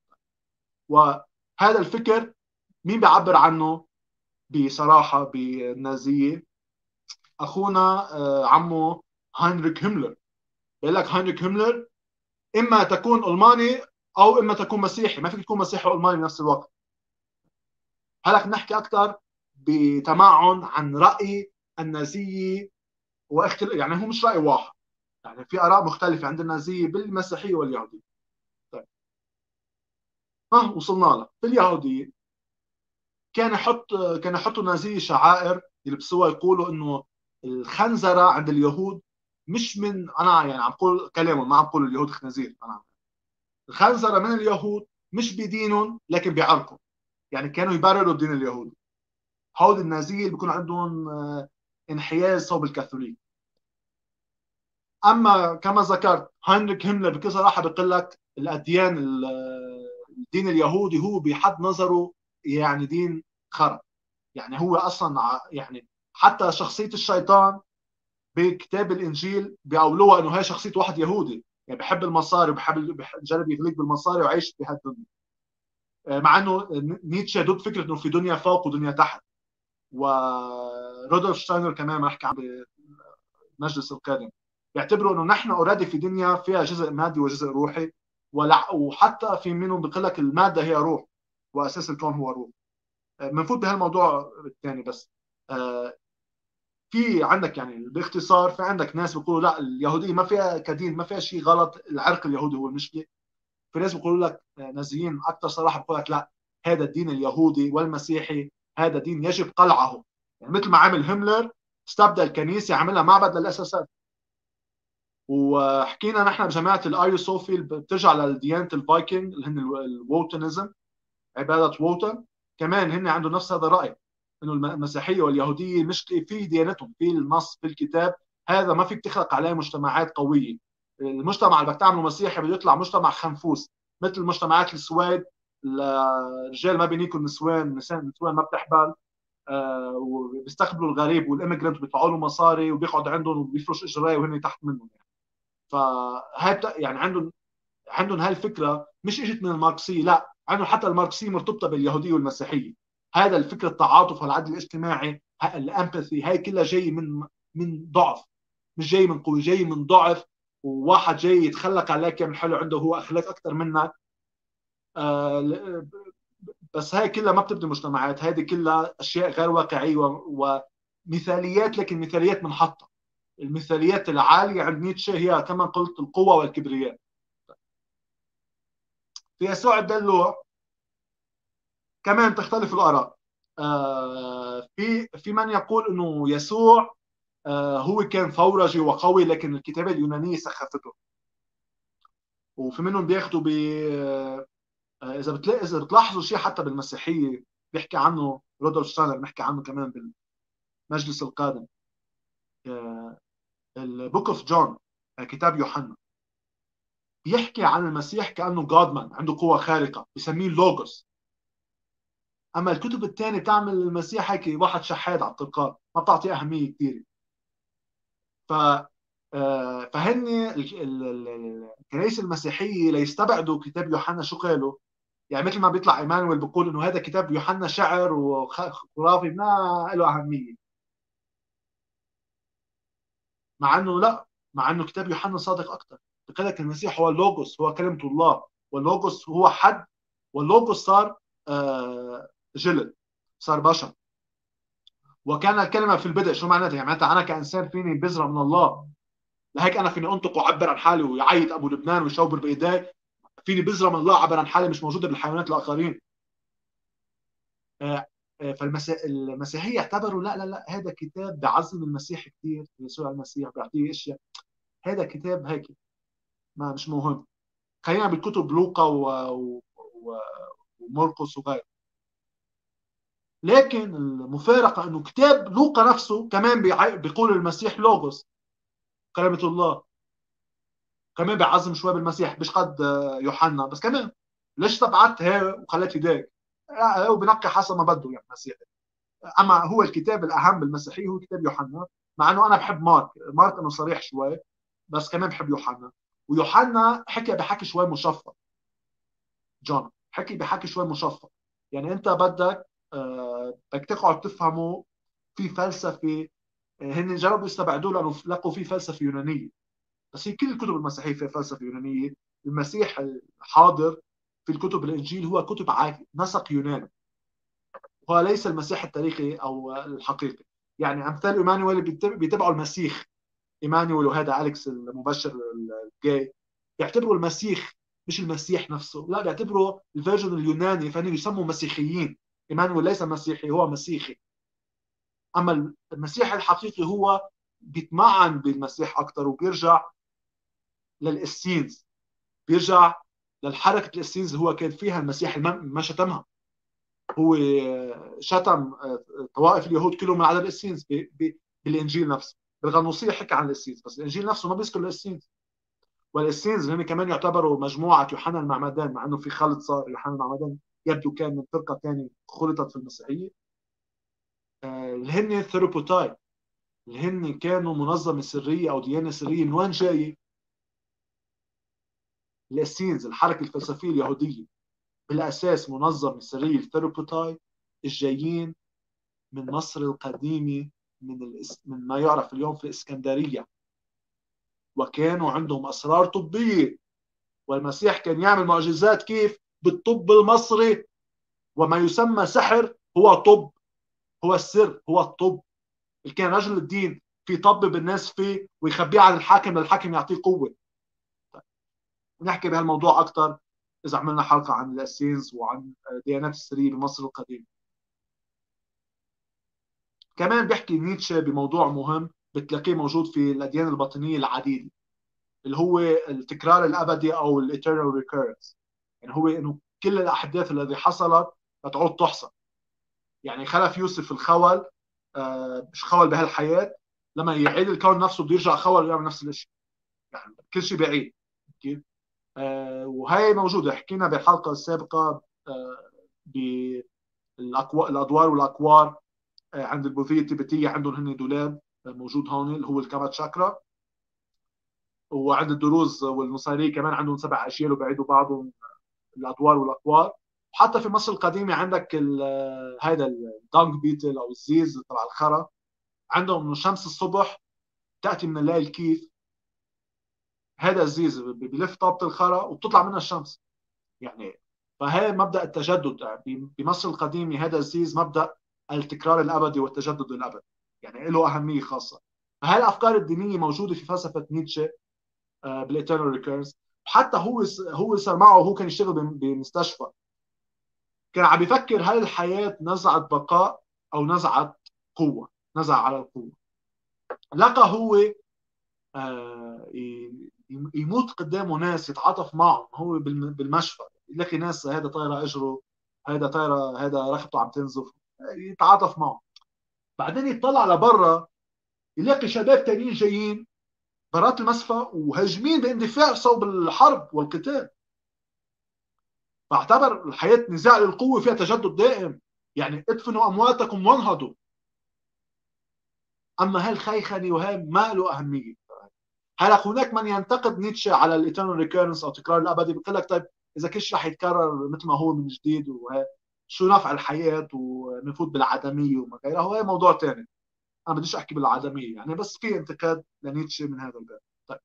وهذا الفكر مين بيعبر عنه بصراحة بالنازية؟ أخونا عمه هاينريك هيملر. بيقول لك هاينريك هيملر إما تكون ألماني أو إما تكون مسيحي، ما فيك تكون مسيحي وألماني بنفس الوقت. هلأ نحكي أكثر بتمعن عن رأي النازية يعني هو مش رأي واحد، يعني في آراء مختلفة عند النازية بالمسيحية واليهودية. طيب ها وصلنا لها في اليهودية. كانوا يحطوا النازية شعائر يلبسوها، يقولوا إنه الخنزرة عند اليهود مش من، أنا يعني عم بقول كلامهم ما عم بقول اليهود خنازير، أنا الخنزرة من اليهود مش بدينهم لكن بعرقهم. يعني كانوا يبرروا الدين اليهودي. هود النازية اللي بيكون عندهم انحياز صوب الكاثوليك. اما كما ذكرت هاينريك هيملر بكل صراحه بيقول لك الدين اليهودي هو بحد نظره يعني دين خرا. يعني هو اصلا يعني حتى شخصيه الشيطان بكتاب الانجيل بيقولوها انه هي شخصيه واحد يهودي، يعني بحب المصاري وبحب يجرب يغلق بالمصاري ويعيش بهالدنيا. مع انه نيتشه ضد فكره انه في دنيا فوق ودنيا تحت. ورودولف شتاينر كمان ما نحكي عن المجلس القادم بيعتبروا انه نحن اوريدي في دنيا فيها جزء مادي وجزء روحي، وحتى في منهم بيقول لك الماده هي روح واساس الكون هو روح. بنفوت بهالموضوع الثاني بس. في عندك يعني باختصار، في عندك ناس بيقولوا لا اليهوديه ما فيها كدين، ما فيها شيء غلط، العرق اليهودي هو المشكله. في ناس بيقولوا لك نازيين اكثر صراحه، بيقول لك لا، هذا الدين اليهودي والمسيحي هذا دين يجب قلعه. يعني مثل ما عمل هملر، استبدل الكنيسه عملها معبد للاساسات. وحكينا نحن بجماعه الايو صوفي بترجع لديانه الفايكنج اللي هن الووتنزم، عباده ووتن. كمان هن عندهم نفس هذا الراي، انه المسيحيه واليهوديه مش في ديانتهم، في النص في الكتاب، هذا ما فيك تخلق عليه مجتمعات قويه. المجتمع اللي بدك تعمله مسيحي بده يطلع مجتمع خنفوس، مثل مجتمعات السويد، الرجال ما بينيكوا النسوان، النسوان ما بتحبل، وبيستقبلوا الغريب والإميجرانت، وبيدفعوا له مصاري وبيقعد عندهم وبيفرش اجريه وهن تحت منهم يعني. فهي يعني عندهم هاي الفكره مش اجت من الماركسيه، لا، عندهم حتى الماركسيه مرتبطه باليهوديه والمسيحيه. هذا الفكره، التعاطف والعدل الاجتماعي، الامباثي، هاي كلها جاي من ضعف، مش جاي من قوه، جاي من ضعف. وواحد جاي يتخلق عليك يعمل حلو عنده هو اخلاق اكثر منك. آه بس هاي كلها ما بتبني مجتمعات، هذه كلها اشياء غير واقعيه ومثاليات، لكن مثاليات منحطه. المثاليات العاليه عند نيتشه هي كما قلت القوه والكبرياء. في يسوع الدلوع كمان تختلف الآراء. في من يقول أنه يسوع هو كان فورجي وقوي، لكن الكتابة اليونانية سخفته. وفي منهم بياخدوا إذا بتلاحظوا شيء حتى بالمسيحية، بيحكي عنه رودولف شتاينر، بيحكي عنه كمان بالمجلس القادم. البوك اوف جون، كتاب يوحنا، بيحكي عن المسيح كأنه جادمان عنده قوة خارقة، بيسميه اللوغوس. اما الكتب الثانيه بتعمل المسيح هيك واحد شحاد على التلقان، ما بتعطي اهميه كثيره. ف فهن الكنائس المسيحيه ليستبعدوا كتاب يوحنا شو قالوا. يعني مثل ما بيطلع ايمانويل بيقول انه هذا كتاب يوحنا شعر وخرافي ما له اهميه، مع انه لا، مع انه كتاب يوحنا صادق اكثر. بقول لك المسيح هو اللوغوس، هو كلمه الله، واللوغوس هو حد، واللوغوس صار جلد، صار بشر. وكان الكلمه في البدء، شو معناتها؟ يعني معناتها انا كانسان فيني بذره من الله، لهيك انا فيني انطق واعبر عن حالي ويعيط ابو لبنان ويشاور بايديه. فيني بذره من الله اعبر عن حالي مش موجوده بالحيوانات الاخرين. فالمسيحيه اعتبروا لا لا لا، هذا كتاب بعظم المسيح كثير، يسوع المسيح بيعطيه اشياء، هذا كتاب هيك ما مش مهم. خلينا بالكتب لوقا و... ومرقس وغيره. لكن المفارقه انه كتاب لوقا نفسه كمان بيقول المسيح لوغوس، كلمه الله، كمان بيعظم شوي بالمسيح، مش قد يوحنا، بس كمان ليش تبعت هي وخلت يديك؟ هو بنقي حسب ما بده يعني المسيح. اما هو الكتاب الاهم بالمسيحيه هو كتاب يوحنا، مع انه انا بحب مارك انه صريح شوي، بس كمان بحب يوحنا. ويوحنا حكى بحكي شوي مشفط، جون حكي بحكي شوي مشفط. يعني انت بدك تقعد تفهمه في فلسفه. هن جربوا يستبعدوه لانه لقوا في فلسفه يونانيه، بس هي كل الكتب المسيحيه فيها فلسفه يونانيه. المسيح الحاضر في الكتب الانجيل هو كتب نسق يوناني، هو ليس المسيح التاريخي او الحقيقي. يعني امثال ايمانويل بيتبعوا المسيح. ايمانويل وهذا اليكس المبشر الجاي بيعتبروا المسيح مش المسيح نفسه، لا، بيعتبروا الفيرجن اليوناني، فانه يسموا مسيحيين. ايمانويل ليس مسيحي، هو مسيحي. اما المسيح الحقيقي هو بيتمعن بالمسيح اكثر، وبيرجع للاسينز، بيرجع للحركه الاسينز اللي هو كان فيها المسيح، ما شتمها. هو شتم طوائف اليهود كلهم ما عدا الاسينز بالانجيل نفسه. بالغنوصيه حكى عن الاسينز، بس الانجيل نفسه ما بيذكر الاسينز. والاسينز هم كمان يعتبروا مجموعه يوحنا المعمدان، مع انه في خلط صار. يوحنا المعمدان يبدو كان من فرقه ثانيه خلطت في المسيحيه، اللي هن الثيروبوتاي، اللي هن كانوا منظمه سريه او ديانه سريه. من وين جاي؟ الاسينز، الحركه الفلسفيه اليهوديه، بالاساس منظمه سريه الثيروبوتاي، الجايين من مصر القديمه، من ما يعرف اليوم في الاسكندريه، وكانوا عندهم اسرار طبيه. والمسيح كان يعمل معجزات كيف؟ بالطب المصري. وما يسمى سحر هو طب، هو السر، هو الطب. اللي كان رجل الدين في يطبب الناس فيه ويخبيه عن الحاكم للحاكم يعطيه قوه. نحكي بهالموضوع اكثر اذا عملنا حلقه عن الاسينز وعن الديانات السريه بمصر القديمه. كمان بيحكي نيتشه بموضوع مهم بتلاقيه موجود في الاديان الباطنيه العديده، اللي هو التكرار الابدي او الاترنال ريكيرنس. يعني هو انه كل الاحداث التي حصلت بتعود تحصل. يعني خلف يوسف الخول، مش خول بهالحياه، لما يعيد الكون نفسه بده يرجع خول ويعمل نفس الشيء. يعني كل شيء بيعيد. كيف؟ وهي موجوده، حكينا بالحلقه السابقه بالادوار والاكوار. عند البوذيه التبتيه عندهم هن دولاب موجود هون اللي هو الكامات شاكرا. وعند الدروز والنصاريه كمان عندهم 7 اشياء وبعيدوا بعضهم، الادوار والاكوار. حتى في مصر القديمه عندك هذا الدانج بيتل او الزيز تبع الخرا. عندهم انه شمس الصبح تاتي من الليل. كيف؟ هذا الزيز بلف طابه الخرا وبتطلع منها الشمس. يعني فهي مبدا التجدد. يعني بمصر القديمه هذا الزيز مبدا التكرار الابدي والتجدد الابدي، يعني له اهميه خاصه. فهي الافكار الدينيه موجوده في فلسفه نيتشه بالإترنال ريكيرنس. حتى هو صار معه، هو كان يشتغل بمستشفى، كان عم يفكر هل الحياة نزعة بقاء أو نزعة قوة، نزعة على القوة. لقى هو يموت قدامه ناس يتعاطف معهم هو بالمشفى، يلاقي ناس هذا طايرة أجره، هذا طايرة، هذا رخبته عم تنزف، يتعاطف معه. بعدين يطلع لبرا يلاقي شباب تانيين جايين برات المسفى وهاجمين باندفاع صوب الحرب والقتال. فاعتبر الحياة نزاع للقوة فيها تجدد دائم. يعني ادفنوا أمواتكم وانهضوا. أما هالخيخنة وهي ما له أهمية. هلا هناك من ينتقد نيتشه على الإترنال ريكيرنس أو تكرار الأبدي، بيقول لك طيب إذا كل شيء رح يتكرر مثل ما هو من جديد شو نفع الحياة ونفوت بالعدمية وما غيرها. هو موضوع ثاني، أنا بديش أحكي بالعدمية يعني، بس في انتقاد لنيتشه من هذا الباب. طيب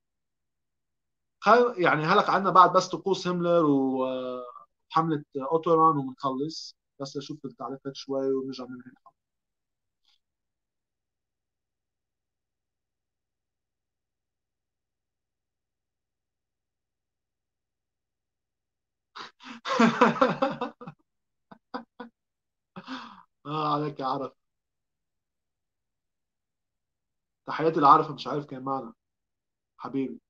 يعني هلق عندنا بعد بس طقوس هيملر وحملة أوتوران وبنخلص. بس أشوف التعليقات شوي ونرجع ننهي. عليك يا عرف. تحياتي العرف، مش عارف كان معنا حبيبي.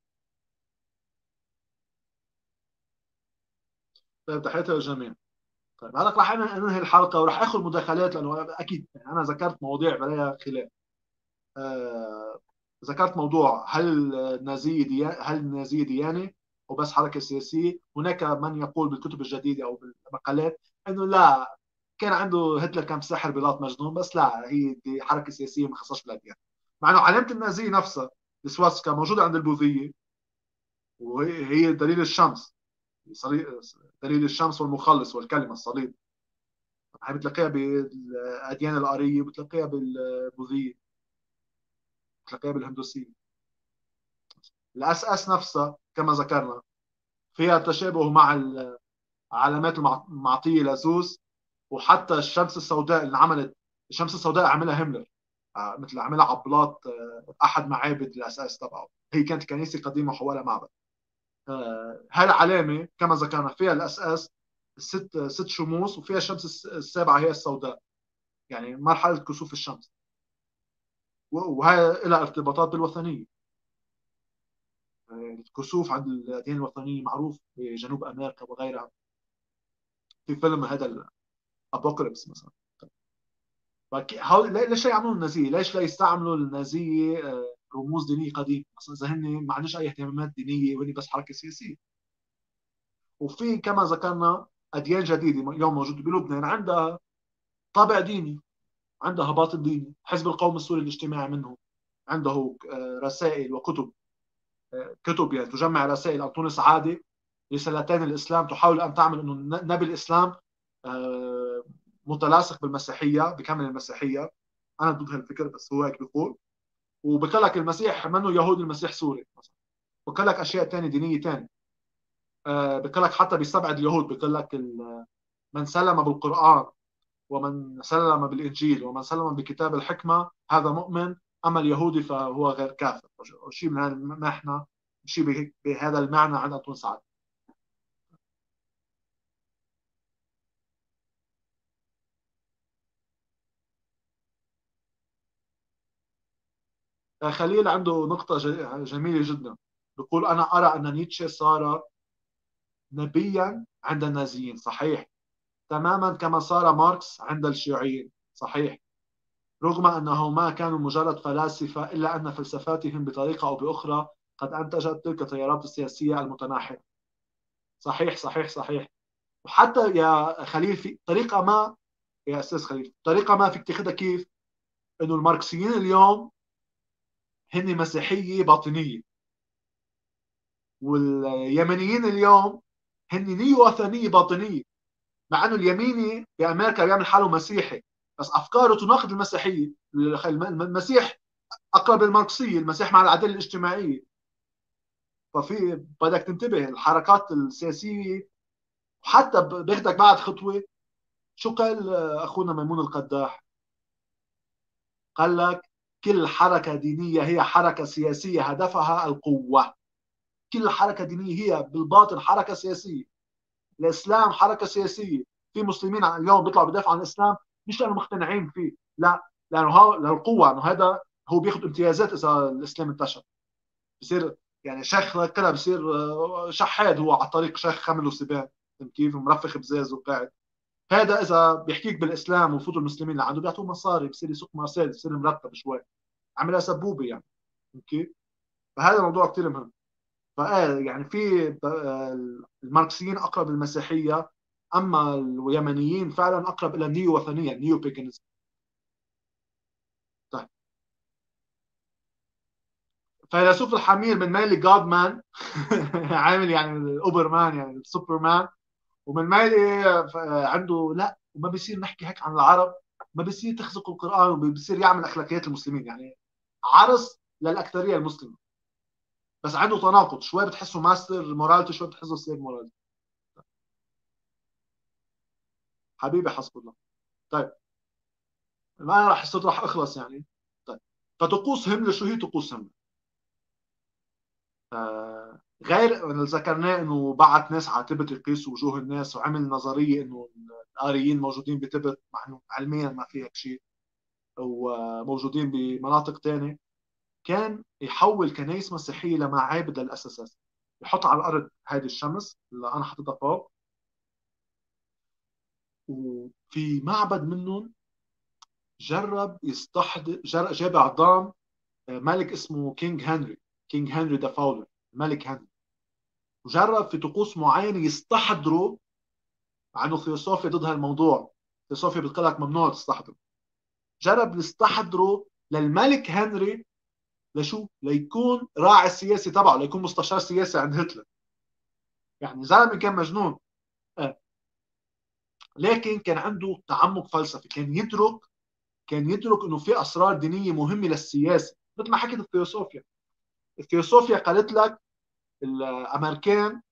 طيب تحياتي للجميع. طيب هلا راح انهي الحلقه وراح اخذ مداخلات لانه اكيد يعني انا ذكرت مواضيع بلاها خلاف. آه ذكرت موضوع هل النازيه ديانه وبس حركه سياسيه. هناك من يقول بالكتب الجديده او بالمقالات انه لا، كان عنده هتلر كان ساحر بلاط مجنون، بس لا، هي دي حركه سياسيه ما خصهاش بالاديان. مع انه علامه النازيه نفسها السواسكا موجوده عند البوذيه، وهي دليل الشمس، دليل الشمس والمخلص والكلمه الصليب. هي بتلاقيها بالاديان الاريه، بتلاقيها بالبوذيه، بتلاقيها بالهندوسيه. الاس اس نفسها كما ذكرنا فيها تشابه مع العلامات المعطيه لزوس. وحتى الشمس السوداء اللي عملت، الشمس السوداء عملها هيملر، مثل عملها عبلات احد معابد الاس اس تبعه. هي كانت كنيسه قديمه حولها معبد. هاي العلامه كما ذكرنا فيها الاس اس ست شموس، وفيها الشمس السابعه هي السوداء، يعني مرحله كسوف الشمس. وهي لها ارتباطات بالوثنيه. الكسوف عند الاديان الوثنيه معروف في جنوب امريكا وغيرها. في فيلم هذا الابوكاليبس مثلا. ليش يعملوا النازيه؟ ليش لا يستعملوا النازيه رموز دينيه قديمه؟ مثلا اذا هن ما عندوش اي اهتمامات دينيه وهن بس حركه سياسيه. وفي كما ذكرنا اديان جديده اليوم موجوده بلبنان عندها طابع ديني، عندها باطن ديني. حزب القوم السوري الاجتماعي منهم عنده رسائل وكتب. كتب يعني تجمع رسائل أنطونيوس عادي، رسالتين الإسلام، تحاول أن تعمل أنه نبي الإسلام آه، متلاصق بالمسيحية، بكامل المسيحية. أنا ضد هالفكر بس هو هيك بيقول. وبقول لك المسيح منه يهودي، المسيح سوري مثلا. بقول لك أشياء تانية دينية تانية. بقول لك حتى بيستبعد اليهود، بقول لك من سلم بالقرآن ومن سلم بالإنجيل ومن سلم بكتاب الحكمة هذا مؤمن، أما اليهودي فهو غير كافر. شيء من هذا المحنة، شيء بهذا المعنى عند أنطون سعد. خليل عنده نقطة جميلة جدا. بيقول أنا أرى أن نيتشه صار نبيا عند النازيين، صحيح، تماما كما صار ماركس عند الشيوعيين، صحيح، رغم أنهما كانوا مجرد فلاسفة إلا أن فلسفاتهم بطريقة أو بأخرى قد أنتجت تلك التيارات السياسية المتناحرة. صحيح صحيح صحيح. وحتى يا خليل في طريقة ما، يا أستاذ خليل، طريقة ما فيك تاخذها كيف؟ إنه الماركسيين اليوم هن مسيحية باطنية، واليمنيين اليوم هن نيو وثنية باطنية. مع انه اليميني بامريكا بيعمل حاله مسيحي بس افكاره تناقض المسيحيه. المسيح اقرب للماركسيه، المسيح مع العداله الاجتماعيه. ففي بدك تنتبه الحركات السياسيه. وحتى باخذك بعد خطوه. شو قال اخونا ميمون القداح؟ قال لك كل حركه دينيه هي حركه سياسيه هدفها القوه. كل حركه دينيه هي بالباطن حركه سياسيه. الاسلام حركه سياسيه. في مسلمين اليوم بيطلعوا بدافعوا عن الاسلام مش لانه مقتنعين فيه، لا، لانه للقوه، انه هذا هو بياخذ امتيازات اذا الاسلام انتشر. بصير يعني شيخ كذا، بصير شحاد هو على طريق شيخ خمل وسبان. فهمت كيف؟ مرفخ بزاز وقاعد. هذا اذا بيحكيك بالاسلام وفوتوا المسلمين لعنده بيعطوه مصاري، بصير يسوق مرسيدس، بصير مرتب شوي، عملها سبوبه يعني. فهمت كيف؟ فهذا الموضوع كثير مهم. يعني في الماركسيين اقرب للمسيحيه، اما اليمنيين فعلا اقرب الى النيو وثنيه، النيو بيجنزم. طيب، فيلسوف الحمير من ميلي جاد مان عامل يعني الاوبرمان يعني السوبرمان. ومن ميلي عنده لا، وما بيصير نحكي هيك عن العرب، ما بيصير تخزق القران، وبيصير يعمل اخلاقيات المسلمين يعني عرس للاكثريه المسلمه. بس عنده تناقض، شوي بتحسه ماستر موراليتي، شوي بتحسه سليف موراليتي. حبيبي حسب الله. طيب، ما انا راح اخلص يعني. طيب، فطقوس همله، شو هي طقوس همله؟ غير اللي ذكرناه انه بعت ناس على تبت يقيس وجوه الناس، وعمل نظريه انه الاريين موجودين بتبت مع انه علميا ما في هيك شيء، وموجودين بمناطق ثانيه. كان يحول كنائس مسيحيه لمعابد للاساسات، يحط على الارض هذه الشمس اللي انا حاططها فوق، وفي معبد منهم جرب يستحضر، جاب عظام ملك اسمه كينج هنري، كينج هنري ذا فاولر، الملك هنري. وجرب في طقوس معينه يستحضروا، مع انه ثيوسوفيا ضد هالموضوع، ثيوسوفيا بتقول لك ممنوع تستحضر. جرب يستحضروا للملك هنري، لشو؟ ليكون راعي السياسي تبعه، ليكون مستشار سياسي عند هتلر. يعني زلمه كان مجنون. آه. لكن كان عنده تعمق فلسفي، كان يدرك انه في اسرار دينيه مهمه للسياسه، مثل ما حكت الثيوسوفيا. الثيوسوفيا قالت لك الامريكان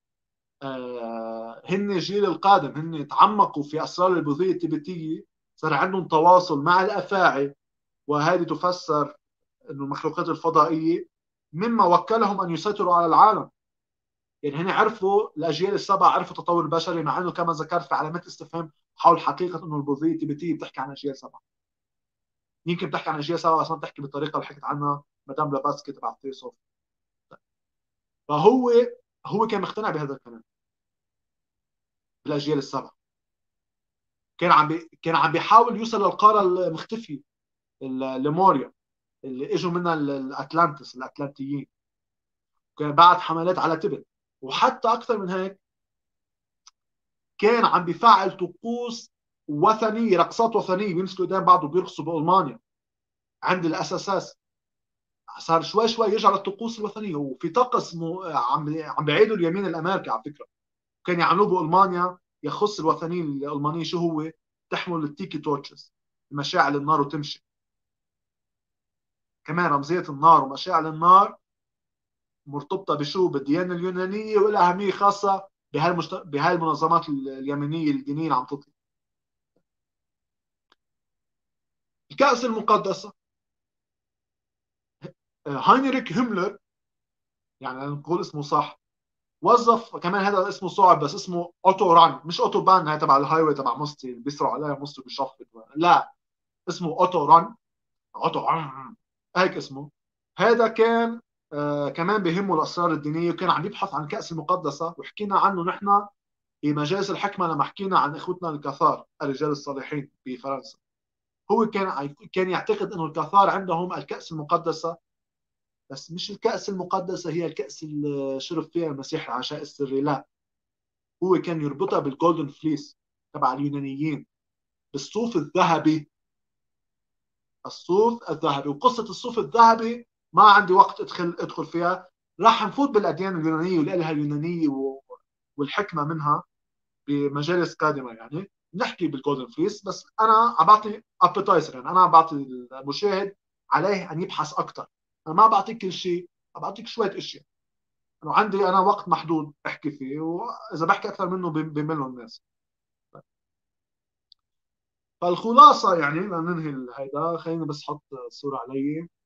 هن الجيل القادم، هن تعمقوا في اسرار البوذيه التبتيه، صار عندهم تواصل مع الافاعي، وهذه تفسر انه المخلوقات الفضائيه، مما وكلهم ان يسيطروا على العالم. يعني هن عرفوا الاجيال السبع، عرفوا التطور البشري، مع انه كما ذكرت في علامات استفهام حول حقيقه انه البوذيه التبتيه بتحكي عن اجيال سبع. يمكن بتحكي عن اجيال سبع بس ما بتحكي بالطريقه اللي حكت عنها مدام لاباسكي تبع الثيوسوف. فهو كان مقتنع بهذا الكلام، بالاجيال السبع. كان عم بيحاول يوصل للقاره المختفيه، لموريا، اللي اجوا منها الاتلانتس، الاتلانتيين. كان بعت حملات على تبت. وحتى اكثر من هيك، كان عم بيفعل طقوس وثنيه، رقصات وثنيه، بيمسكوا ايدين بعض وبيرقصوا بالمانيا عند الاساسات. صار شوي شوي يرجع للطقوس الوثنيه. وفي طقس عم بيعيدوا اليمين الامريكي على فكره، كان يعملوه بالمانيا، يخص الوثنيه الالمانيه. شو هو؟ تحمل التيكي تورتشز، مشاعل النار وتمشي. كمان رمزيه النار ومشاعل النار مرتبطه بشو؟ بالديانه اليونانيه، ولها اهميه خاصه بهاي المنظمات اليمنيه الدينيه اللي عم تطلع. الكأس المقدسة. هاينريك هيملر، يعني نقول اسمه صح، وظف كمان، هذا اسمه صعب بس اسمه اوتو ران، مش اوتو بان هاي تبع الهاي واي تبع مصري اللي بيسرعوا عليها مصري بيشفط، لا، اسمه اوتو ران، اوتو ران، هيك اسمه. هذا كان كمان بهمه الاسرار الدينيه، وكان عم يبحث عن كأس المقدسه، وحكينا عنه نحن في مجالس الحكمه لما حكينا عن اخوتنا الكثار الرجال الصالحين في فرنسا. هو كان يعتقد انه الكثار عندهم الكأس المقدسه، بس مش الكأس المقدسه هي الكأس اللي شرب فيها المسيح العشاء السري، لا، هو كان يربطها بالجولدن فليس تبع اليونانيين، بالصوف الذهبي. الصوف الذهبي، وقصه الصوف الذهبي ما عندي وقت ادخل فيها، راح نفوت بالاديان اليونانيه والالهه اليونانيه والحكمه منها بمجالس قادمه، يعني نحكي بالجولدن فليس، بس انا عم بعطي ابيتايزر، يعني انا بعطي المشاهد عليه ان يبحث اكثر. انا ما بعطيك كل شيء، بعطيك شويه اشياء، انه عندي انا وقت محدود احكي فيه، واذا بحكي اكثر منه بملوا الناس. فالخلاصه يعني لننهي هيدا، خليني بس احط صوره علي.